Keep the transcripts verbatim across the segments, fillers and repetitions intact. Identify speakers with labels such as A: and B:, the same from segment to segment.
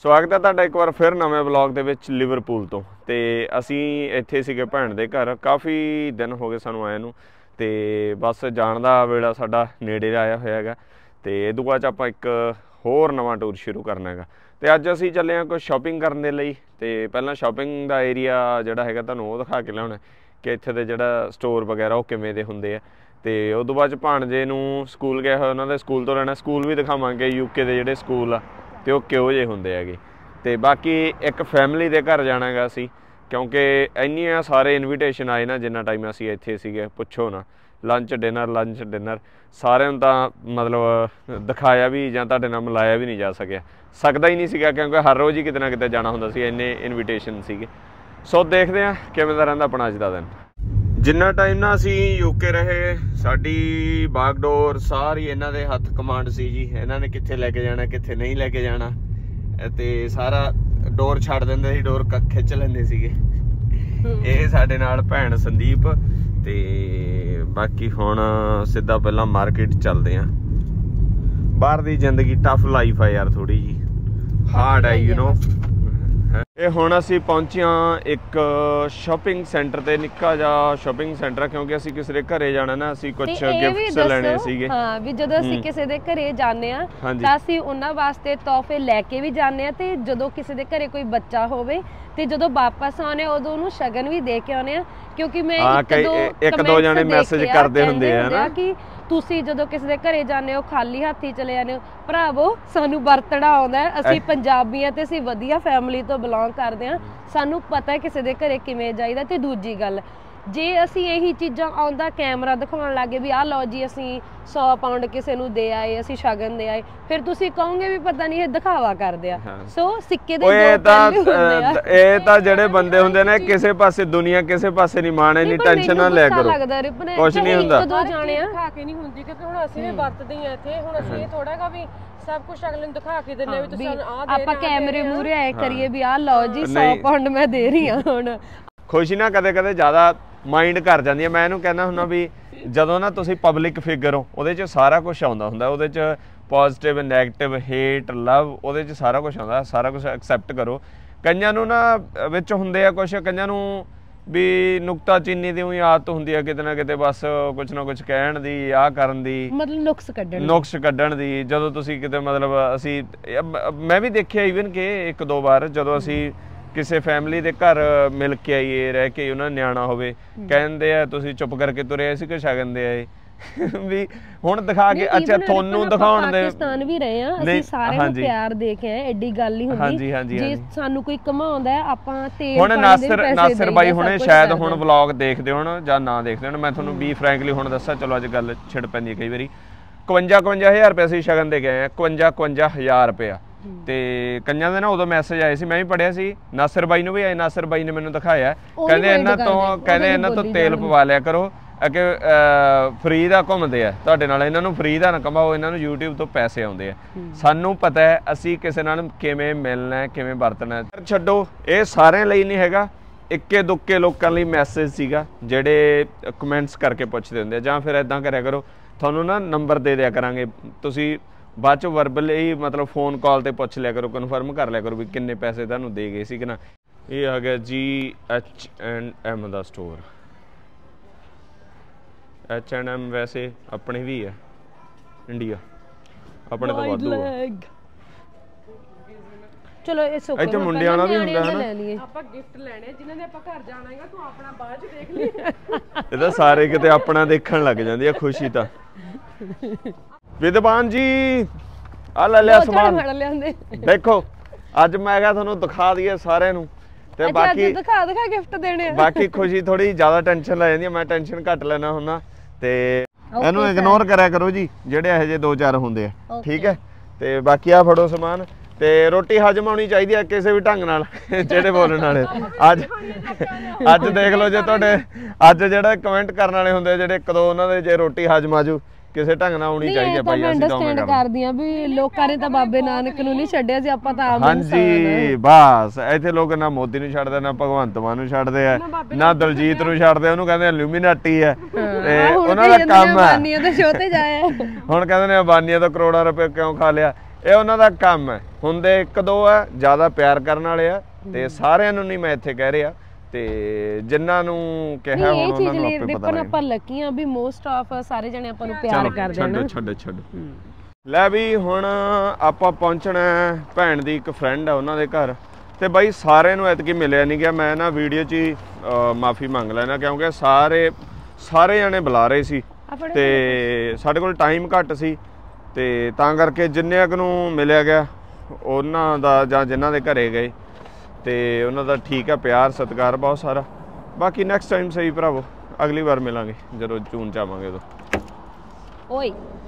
A: स्वागत है तुहाडा एक बार फिर नवे ब्लॉग दे विच लिवरपूल तो। ते असी इत्थे सीगे भैन दे घर, काफ़ी दिन हो गए सानू आए नू, ते बस जाण दा वेला साडा नेड़े आया होया हैगा। ते इदों बाद आपां एक होर नवां टूर शुरू करना हैगा। ते अज असी चले हां कुछ शॉपिंग करने लई। ते पहलां शॉपिंग दा एरिया जिहड़ा हैगा तुहानूं ओह दिखा के लिआउणा कि इत्थे दे जिहड़ा स्टोर वगैरह ओह किवें दे हुंदे आ। ते उदों बाद भाणजे नूं स्कूल गया होया, उन्हां दे स्कूल तो लेना, स्कूल भी दिखावांगे यूके दे जिहड़े स्कूल आ ते ओह किहो जे हुंदे हैगे। ते बाकी एक फैमिली दे घर जाना गा असी, क्योंकि इन्नियां सारे इनविटेशन आए ना, जिन्ना टाइम असी इत्थे सीगे पुछो ना, लंच डिनर लंच डिनर सारिआं नूं तां मतलब दिखाया भी जां तुहाडे नाल मिलाया भी नहीं जा सकिया, सकदा ही नहीं सीगा, क्योंकि हर रोज़ ही किते ना किते जाना हुंदा सी, इन्ने इनविटेशन सीगे। सो देखदे आं किवें दा रहिंदा अपना अज दा दिन। जिन्ना टाइम ना असी यूके रहे, साडी बागडोर सारी इन्हां दे हत्थ कमांड सी जी, इन्हां ने कित्थे लैके जाना कित्थे नहीं लैके जाना, ते सारा डोर छड्ड दिंदे सी, डोर खिच लैंदे सीगे। ਇਹ ਸਾਡੇ ਨਾਲ ਭੈਣ ਸੰਦੀਪ। ਤੇ ਬਾਕੀ ਹੁਣ ਸਿੱਧਾ ਪਹਿਲਾਂ ਮਾਰਕੀਟ ਚੱਲਦੇ ਆਂ। ਬਾਹਰ ਦੀ ਜ਼ਿੰਦਗੀ ਟਫ ਲਾਈਫ ਆ ਯਾਰ, ਥੋੜੀ ਜੀ ਹਾਰਡ ਹੈ ਯੂ ਨੋ। ਇਹ ਹੁਣ ਅਸੀਂ ਪਹੁੰਚੇ ਹਾਂ ਇੱਕ ਸ਼ਾਪਿੰਗ ਸੈਂਟਰ ਤੇ, ਨਿੱਕਾ ਜਿਹਾ ਸ਼ਾਪਿੰਗ ਸੈਂਟਰ, ਕਿਉਂਕਿ ਅਸੀਂ ਕਿਸੇ ਦੇ ਘਰੇ ਜਾਣਾ ਨਾ, ਅਸੀਂ ਕੁਝ ਗਿਫਟਸ ਲੈਣੇ ਸੀਗੇ।
B: ਹਾਂ, ਵੀ ਜਦੋਂ ਅਸੀਂ ਕਿਸੇ ਦੇ ਘਰੇ ਜਾਂਦੇ ਆ ਤਾਂ ਅਸੀਂ ਉਹਨਾਂ ਵਾਸਤੇ ਤੋਹਫੇ ਲੈ ਕੇ ਵੀ ਜਾਂਦੇ ਆ, ਤੇ ਜਦੋਂ ਕਿਸੇ ਦੇ ਘਰੇ ਕੋਈ ਬੱਚਾ ਹੋਵੇ ਤੇ ਜਦੋਂ ਵਾਪਸ ਆਉਣੇ ਉਦੋਂ ਉਹਨੂੰ ਸ਼ਗਨ ਵੀ ਦੇ ਕੇ ਆਉਣੇ ਆ। ਕਿਉਂਕਿ ਮੈਂ ਇੱਕ ਦੋ
A: ਇੱਕ ਦੋ ਜਣੇ ਮੈਸੇਜ ਕਰਦੇ ਹੁੰਦੇ ਆ ਨਾ
B: ਕਿ ਤੁਸੀਂ ਜਦੋਂ ਕਿਸੇ ਦੇ ਘਰੇ ਜਾਂਦੇ ਹੋ ਖਾਲੀ ਹੱਥੀ ਚਲੇ ਜਾਂਦੇ ਹੋ। ਭਰਾਵੋ, ਸਾਨੂੰ ਵਰਤਣਾ ਆਉਂਦਾ, ਅਸੀਂ ਪੰਜਾਬੀ ਆ ਤੇ ਅਸੀਂ ਵਧੀਆ ਫੈਮਿਲੀ ਤੋਂ ਬਿਲੋਂਗ ਕਰਦੇ ਆ, ਸਾਨੂੰ ਪਤਾ ਕਿਸੇ ਦੇ ਘਰੇ ਕਿਵੇਂ ਜਾਈਦਾ। ਤੇ ਦੂਜੀ ਗੱਲ, ਜੇ ਅਸੀਂ ਇਹੀ ਚੀਜ਼ਾਂ ਆਉਂਦਾ ਕੈਮਰਾ ਦਿਖਾਉਣ ਲੱਗੇ ਵੀ ਆਹ ਲਓ ਜੀ ਅਸੀਂ ਸੌ ਪਾਉਂਡ ਕਿਸੇ ਨੂੰ ਦੇ ਆਏ, ਅਸੀਂ ਸ਼ਗਨ ਦੇ ਆਏ, ਫਿਰ ਤੁਸੀਂ ਕਹੋਗੇ ਵੀ ਪਤਾ ਨਹੀਂ ਇਹ ਦਿਖਾਵਾ ਕਰਦੇ ਆ। ਸੋ ਸਿੱਕੇ ਦੇ ਦੋ ਪਹਿਲੂ ਹੁੰਦੇ ਆ।
A: ਇਹ ਤਾਂ ਜਿਹੜੇ ਬੰਦੇ ਹੁੰਦੇ ਨੇ ਕਿਸੇ ਪਾਸੇ ਦੁਨੀਆ ਕਿਸੇ ਪਾਸੇ ਨਹੀਂ ਮਾਣੇ, ਨਹੀਂ ਟੈਨਸ਼ਨ ਨਾ ਲਿਆ ਕਰੋ, ਕੁਝ ਨਹੀਂ ਹੁੰਦਾ।
B: ਦੋ ਜਾਣੇ ਆ
C: ਦਿਖਾ ਕੇ ਨਹੀਂ ਹੁੰਦੀ, ਕਿਉਂਕਿ ਹੁਣ ਅਸੀਂ ਵੀ ਵਰਤਦੇ ਆ ਇੱਥੇ। ਹੁਣ ਅਸੀਂ ਇਹ ਥੋੜਾਗਾ ਵੀ ਸਭ ਕੁਝ ਅਗਲੇ ਨੂੰ ਦਿਖਾ ਕੇ ਦਿੰਦੇ ਵੀ ਤੁਸੀਂ ਆਹ ਦੇ,
B: ਆਪਾਂ ਕੈਮਰੇ ਮੂਹਰੇ ਆਏ ਕਰੀਏ ਵੀ ਆਹ ਲਓ ਜੀ ਸੌ ਪਾਉਂਡ ਮੈਂ ਦੇ ਰਹੀ ਆ। ਹੁਣ
A: ਖੁਸ਼ੀ ਨਾ ਕਦੇ ਕਦੇ ਜ਼ਿਆਦਾ ਮਾਈਂਡ ਕਰ ਜਾਂਦੀ ਹੈ। ਮੈਂ ਇਹਨੂੰ ਕਹਿੰਦਾ ਹੁੰਦਾ ਵੀ ਜਦੋਂ ਨਾ ਤੁਸੀਂ ਪਬਲਿਕ ਫਿਗਰ ਹੋ, ਉਹਦੇ 'ਚ ਸਾਰਾ ਕੁਛ ਆਉਂਦਾ ਹੁੰਦਾ, ਉਹਦੇ 'ਚ ਪੋਜ਼ੀਟਿਵ ਨੈਗੇਟਿਵ ਹੇਟ ਲਵ, ਉਹਦੇ 'ਚ ਸਾਰਾ ਕੁਛ ਆਉਂਦਾ, ਸਾਰਾ ਕੁਛ ਐਕਸੈਪਟ ਕਰੋ। ਕਈਆਂ ਨੂੰ ਨਾ ਵਿੱਚ ਹੁੰਦੇ ਆ ਕੁਛ, ਕਈਆਂ ਨੂੰ ਵੀ ਨੁਕਤਾਚੀਨੀ ਦੀ ਉਹੀ ਆਦਤ ਹੁੰਦੀ ਆ ਕਿਤੇ ਨਾ ਕਿਤੇ, ਬਸ ਕੁਛ ਨਾ ਕੁਛ ਕਹਿਣ ਦੀ, ਆਹ ਕਰਨ ਦੀ,
B: ਮਤਲਬ ਨੁਕਸ ਕੱਢਣ
A: ਨੁਕਸ ਕੱਢਣ ਦੀ। ਜਦੋਂ ਤੁਸੀਂ ਕਿਤੇ ਮਤਲਬ ਅਸੀਂ ਮੈਂ ਵੀ ਦੇਖਿਆ ਈਵਨ ਕਿ ਇੱਕ ਦੋ ਵਾਰ ਜਦੋਂ ਅਸੀਂ ਕਿਸੇ ਫੈਮਿਲੀ ਦੇ ਘਰ ਮਿਲ ਕੇ ਆਈਏ, ਰਹਿ ਕੇ ਉਹਨਾਂ ਨਿਆਣਾ ਹੋਵੇ, ਕਹਿੰਦੇ ਆ ਤੁਸੀਂ ਚੁੱਪ ਕਰਕੇ ਤੁਰੇ ਆਏ ਸੀ ਕਿ ਸ਼ਗਨ ਦੇ ਆਏ। ਵੀ ਹੁਣ ਦਿਖਾ ਕੇ ਅੱਛਾ ਤੁਹਾਨੂੰ ਦਿਖਾਉਣ ਦੇ,
B: ਪਾਕਿਸਤਾਨ ਵੀ ਰਹੇ ਆ ਅਸੀਂ, ਸਾਰਿਆਂ ਨੂੰ ਪਿਆਰ ਦੇ ਕੇ ਆਏ, ਐਡੀ ਗੱਲ ਨਹੀਂ ਹੁੰਦੀ। ਜੇ ਸਾਨੂੰ ਕੋਈ ਕਮਾਉਂਦਾ ਆਪਾਂ ਤੇਲ
A: ਹੁਣ ਨਾਸਿਰ ਨਾਸਿਰ ਬਾਈ ਹੁਣੇ ਸ਼ਾਇਦ ਹੁਣ ਵਲੌਗ ਦੇਖਦੇ ਹੋਣ ਜਾਂ ਨਾ ਦੇਖਦੇ ਹੋਣ, ਮੈਂ ਤੁਹਾਨੂੰ ਬੀ ਫਰੈਂਕਲੀ ਹੁਣ ਦੱਸਾਂ, ਚਲੋ ਅੱਜ ਗੱਲ ਛਿੜ ਪੈਂਦੀ ਹੈ ਕਈ ਵਾਰੀ। ਇਕਵੰਜਾ ਇਕਵੰਜਾ ਹਜ਼ਾਰ ਰੁਪਇਆ ਅਸੀਂ ਸ਼ਗਨ ਦੇ ਗਏ ਆ, ਇਕਵੰਜਾ ਇਕਵੰਜਾ ਹਜ਼ਾਰ ਰੁਪਇਆ। ਤੇ ਕਈਆਂ ਦੇ ਨਾ ਉਦੋਂ ਮੈਸੇਜ ਆਏ ਸੀ, ਮੈਂ ਵੀ ਪੜਿਆ ਸੀ, ਨਾਸਿਰ ਬਾਈ ਨੂੰ ਵੀ ਆਏ, ਨਾਸਿਰ ਬਾਈ ਨੇ ਮੈਨੂੰ ਦਿਖਾਇਆ, ਕਹਿੰਦੇ ਇਹਨਾਂ ਤੋਂ ਕਹਿੰਦੇ ਇਹਨਾਂ ਤੋਂ ਤੇਲ ਪਵਾ ਲਿਆ ਕਰੋ, ਅੱਗੇ ਫਰੀ ਦਾ ਘੁੰਮਦੇ ਆ ਤੁਹਾਡੇ ਨਾਲ, ਇਹਨਾਂ ਨੂੰ ਫਰੀ ਦਾ ਨਾ ਕਮਾਓ, ਇਹਨਾਂ ਨੂੰ YouTube ਤੋਂ ਪੈਸੇ ਆਉਂਦੇ ਆ। ਸਾਨੂੰ ਪਤਾ ਹੈ ਅਸੀਂ ਕਿਸੇ ਨਾਲ ਕਿਵੇਂ ਮਿਲਣਾ, ਕਿਵੇਂ ਵਰਤਣਾ। ਛੱਡੋ, ਇਹ ਸਾਰਿਆਂ ਲਈ ਨਹੀਂ ਹੈਗਾ, ਇੱਕੇ ਦੁੱਕੇ ਲੋਕਾਂ ਲਈ ਮੈਸੇਜ ਸੀਗਾ ਜਿਹੜੇ ਕਮੈਂਟਸ ਕਰਕੇ ਪੁੱਛਦੇ ਹੁੰਦੇ ਆ। ਜਾਂ ਫਿਰ ਇੱਦਾਂ ਕਰਿਆ ਕਰੋ, ਤੁਹਾਨੂੰ ਨਾ ਨੰਬਰ ਦੇ ਦਿਆ ਕਰਾਂਗੇ, ਤੁਸੀਂ ਬਾਅਦ 'ਚੋਂ ਵਰਬਲੀ ਮਤਲਬ ਫੋਨ ਕਾਲ 'ਤੇ ਪੁੱਛ ਲਿਆ ਕਰੋ, ਕਨਫਰਮ ਕਰ ਲਿਆ ਕਰੋ ਵੀ ਕਿੰਨੇ ਪੈਸੇ ਤੁਹਾਨੂੰ ਦੇ ਗਏ ਸੀ ਕਿ ਨਾ। ਇਹ ਆ ਗਿਆ ਜੀ ਐਚ ਐਂਡ ਐਮ ਦਾ ਸਟੋਰ। ਐਚ ਐਂਡ ਐਮ ਵੈਸੇ ਆਪਣੇ ਵੀ ਹੈ ਇੰਡੀਆ, ਆਪਣੇ ਤਾਂ ਵਾਧੂ ਆ।
B: ਚਲੋ ਇਹ ਸੁੱਕ
A: ਇੱਥੇ ਮੁੰਡਿਆਂ ਵਾਲਾ ਵੀ ਹੁੰਦਾ ਹੈ ਨਾ,
C: ਆਪਾਂ ਗਿਫਟ ਲੈਣੇ ਜਿਨ੍ਹਾਂ ਦੇ ਆਪਾਂ ਘਰ ਜਾਣਾ ਹੈਗਾ, ਤੂੰ ਆਪਣਾ ਬਾਅਦ 'ਚ ਦੇਖ ਲਈ।
A: ਇਹ ਤਾਂ ਸਾਰੇ ਕਿਤੇ ਆਪਣਾ ਦੇਖਣ ਲੱਗ ਜਾਂਦੀ ਆ ਖੁਸ਼ੀ ਤਾਂ। ਵਿਦਵਾਨ ਜੀ ਆ ਲੈ ਲਿਆ ਸਮਾਨ, ਦੇਖੋ ਅੱਜ ਮੈਂ ਕਿਹਾ ਤੁਹਾਨੂੰ ਦਿਖਾ ਦਈਏ ਸਾਰਿਆਂ ਨੂੰ। ਤੇ ਬਾਕੀ
B: ਦਿਖਾ ਦਿਖਾ ਗਿਫਟ ਦੇਣੇ ਆ।
A: ਬਾਕੀ ਖੁਸ਼ੀ ਥੋੜੀ ਜ਼ਿਆਦਾ ਟੈਨਸ਼ਨ ਲੈ ਜਾਂਦੀ ਆ, ਮੈਂ ਟੈਨਸ਼ਨ ਘੱਟ ਲੈਣਾ ਹੁੰਦਾ, ਤੇ ਇਹਨੂੰ ਇਗਨੋਰ ਕਰਿਆ ਕਰੋ ਜੀ ਜਿਹੜੇ ਇਹੋ ਜਿਹੇ ਦੋ ਚਾਰ ਹੁੰਦੇ ਆ, ਠੀਕ ਹੈ। ਤੇ ਬਾਕੀ ਆ ਫੜੋ ਸਮਾਨ, ਤੇ ਰੋਟੀ ਹਜਮ ਆਉਣੀ ਚਾਹੀਦੀ ਹੈ ਕਿਸੇ ਵੀ ਢੰਗ ਨਾਲ, ਜਿਹੜੇ ਬੋਲਣ ਵਾਲੇ। ਅੱਜ ਅੱਜ ਦੇਖ ਲਓ, ਜੇ ਤੁਹਾਡੇ ਅੱਜ ਜਿਹੜਾ ਕਮੈਂਟ ਕਰਨ ਵਾਲੇ ਹੁੰਦੇ ਜਿਹੜੇ ਇੱਕ ਦੋ, ਉਹਨਾਂ ਦੇ ਜੇ ਰੋਟੀ ਹਜਮ ਆਜੂ ਕਿਸੇ ਢੰਗ ਨਾਲ ਆਉਣੀ ਚਾਹੀਦੀ ਹੈ ਭਾਈ। ਅਸੀਂ
B: ਅੰਡਰਸਟੈਂਡ ਕਰਦੀ ਆ ਵੀ ਲੋਕਾਂ ਨੇ ਤਾਂ ਬਾਬੇ ਨਾਨਕ ਨੂੰ ਨਹੀਂ ਛੱਡਿਆ ਸੀ, ਆਪਾਂ ਤਾਂ ਆਮ ਇਨਸਾਨ ਆ।
A: ਹਾਂਜੀ ਬਸ, ਇੱਥੇ ਲੋਕ ਨਾ ਮੋਦੀ ਨੂੰ ਛੱਡਦੇ, ਨਾ ਭਗਵੰਤ ਮਾਨ ਨੂੰ ਛੱਡਦੇ ਆ, ਨਾ ਦਲਜੀਤ ਨੂੰ ਛੱਡਦੇ, ਉਹਨੂੰ ਕਹਿੰਦੇ ਇਲੂਮੀਨਾਟੀ ਹੈ, ਤੇ ਉਹਨਾਂ ਦਾ ਕੰਮ ਹੈ। ਹੁਣ ਕਹਿੰਦੇ ਨੇ ਅੰਬਾਨੀਆਂ ਤੋਂ ਕਰੋੜਾਂ ਰੁਪਏ ਕਿਉਂ ਖਾ ਲਿਆ, ਇਹ ਉਹਨਾਂ ਦਾ ਕੰਮ ਹੈ। ਹੁੰਦੇ ਇੱਕ ਦੋ ਆ, ਜ਼ਿਆਦਾ ਪਿਆਰ ਕਰਨ ਵਾਲੇ ਆ ਤੇ ਸਾਰਿਆਂ ਨੂੰ ਨਹੀਂ ਮੈਂ ਇੱਥੇ ਕਹਿ ਰਿਹਾ, ਤੇ ਜਿਨ੍ਹਾਂ ਨੂੰ ਕਿਹਾ ਹੁਣ ਉਹਨਾਂ ਨੂੰ ਆਪੇ ਪਤਾ ਲੱਗ।
B: ਆਪਾਂ ਲੱਕੀ ਆ ਵੀ ਮੋਸਟ ਆਫ ਸਾਰੇ ਜਣੇ ਆਪਾਂ ਨੂੰ ਪਿਆਰ ਕਰਦੇ ਨੇ।
A: ਛੱਡ ਛੱਡ ਲੈ ਵੀ ਹੁਣ ਆਪਾਂ ਪਹੁੰਚਣਾ ਭੈਣ ਦੀ ਇੱਕ ਫਰੈਂਡ ਆ ਉਹਨਾਂ ਦੇ ਘਰ, ਤੇ ਬਾਈ ਸਾਰਿਆਂ ਨੂੰ ਐਤਕੀ ਮਿਲਿਆ ਨਹੀਂ ਗਿਆ। ਮੈਂ ਨਾ ਵੀਡੀਓ 'ਚ ਹੀ ਮਾਫੀ ਮੰਗ ਲੈਣਾ ਕਿਉਂਕਿ ਸਾਰੇ ਸਾਰੇ ਜਣੇ ਬੁਲਾ ਰਹੇ ਸੀ ਤੇ ਸਾਡੇ ਕੋਲ ਟਾਈਮ ਘੱਟ ਸੀ, ਤੇ ਤਾਂ ਕਰਕੇ ਜਿੰਨੇ ਕੁ ਨੂੰ ਮਿਲਿਆ ਗਿਆ ਉਹਨਾਂ ਦਾ ਜਾਂ ਜਿਨ੍ਹਾਂ ਦੇ ਘਰੇ ਗਏ ਤੇ ਉਹਨਾਂ ਦਾ ਠੀਕ ਆ, ਪਿਆਰ ਸਤਿਕਾਰ ਬਹੁਤ ਸਾਰਾ। ਬਾਕੀ ਨੈਕਸਟ ਟਾਈਮ ਸਹੀ ਭਰਾਵੋ, ਅਗਲੀ ਵਾਰ ਮਿਲਾਂਗੇ ਜਦੋਂ ਜੂਨ ਚ ਆਵਾਂਗੇ ਉਦੋਂ। ਓਏ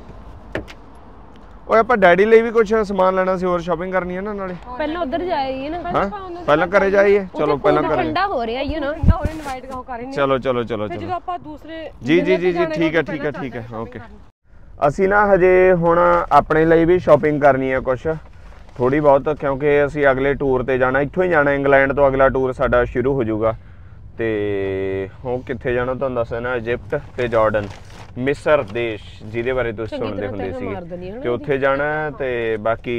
A: ਓਏ ਆਪਾਂ ਡੈਡੀ ਲਈ ਵੀ ਕੁਝ ਸਮਾਨ ਲੈਣਾ ਸੀ, ਹੋਰ ਸ਼ਾਪਿੰਗ ਕਰਨੀ ਹੈ ਨਾ ਨਾਲੇ।
B: ਪਹਿਲਾਂ ਉਧਰ ਜਾਈਏ ਨਾ।
A: ਹਾਂ ਪਹਿਲਾਂ ਘਰੇ ਜਾਈਏ, ਚਲੋ ਪਹਿਲਾਂ ਘਰੇ।
B: ਠੰਡਾ ਹੋ ਰਿਹਾ ਯੂ نو
C: ਠੰਡਾ ਹੋ ਰਿਹਾ, ਇਨਵਾਈਟ ਕਹੋ ਕਰ ਰਹੇ ਨੇ।
A: ਚਲੋ ਚਲੋ ਚਲੋ ਚਲੋ
C: ਜਦੋਂ ਆਪਾਂ ਦੂਸਰੇ
A: ਜੀ ਜੀ ਜੀ ਜੀ ਠੀਕ ਹੈ ਠੀਕ ਹੈ ਠੀਕ ਹੈ ਓਕੇ। ਅਸੀਂ ਨਾ ਹਜੇ ਹੁਣ ਆਪਣੇ ਲਈ ਵੀ ਸ਼ਾਪਿੰਗ ਕਰਨੀ ਹੈ ਕੁਝ ਥੋੜੀ ਬਹੁਤ, ਕਿਉਂਕਿ ਅਸੀਂ ਅਗਲੇ ਟੂਰ ਤੇ ਜਾਣਾ, ਇੱਥੋਂ ਹੀ ਜਾਣਾ ਇੰਗਲੈਂਡ ਤੋਂ ਅਗਲਾ ਟੂਰ ਸਾਡਾ ਸ਼ੁਰੂ ਹੋ ਜਾਊਗਾ। ਤੇ ਉਹ ਕਿੱਥੇ ਜਾਣਾ ਤੁਹਾਨੂੰ ਦੱਸਿਆ ਨਾ, ਇਜਿਪਟ ਤੇ ਜਾਰਡਨ, ਮਿਸਰ ਦੇਸ਼ ਜਿਹਦੇ ਬਾਰੇ ਤੁਸੀਂ ਸੁਣਦੇ ਹੁੰਦੇ ਸੀਗੇ, ਤੇ ਉੱਥੇ ਜਾਣਾ ਤੇ ਬਾਕੀ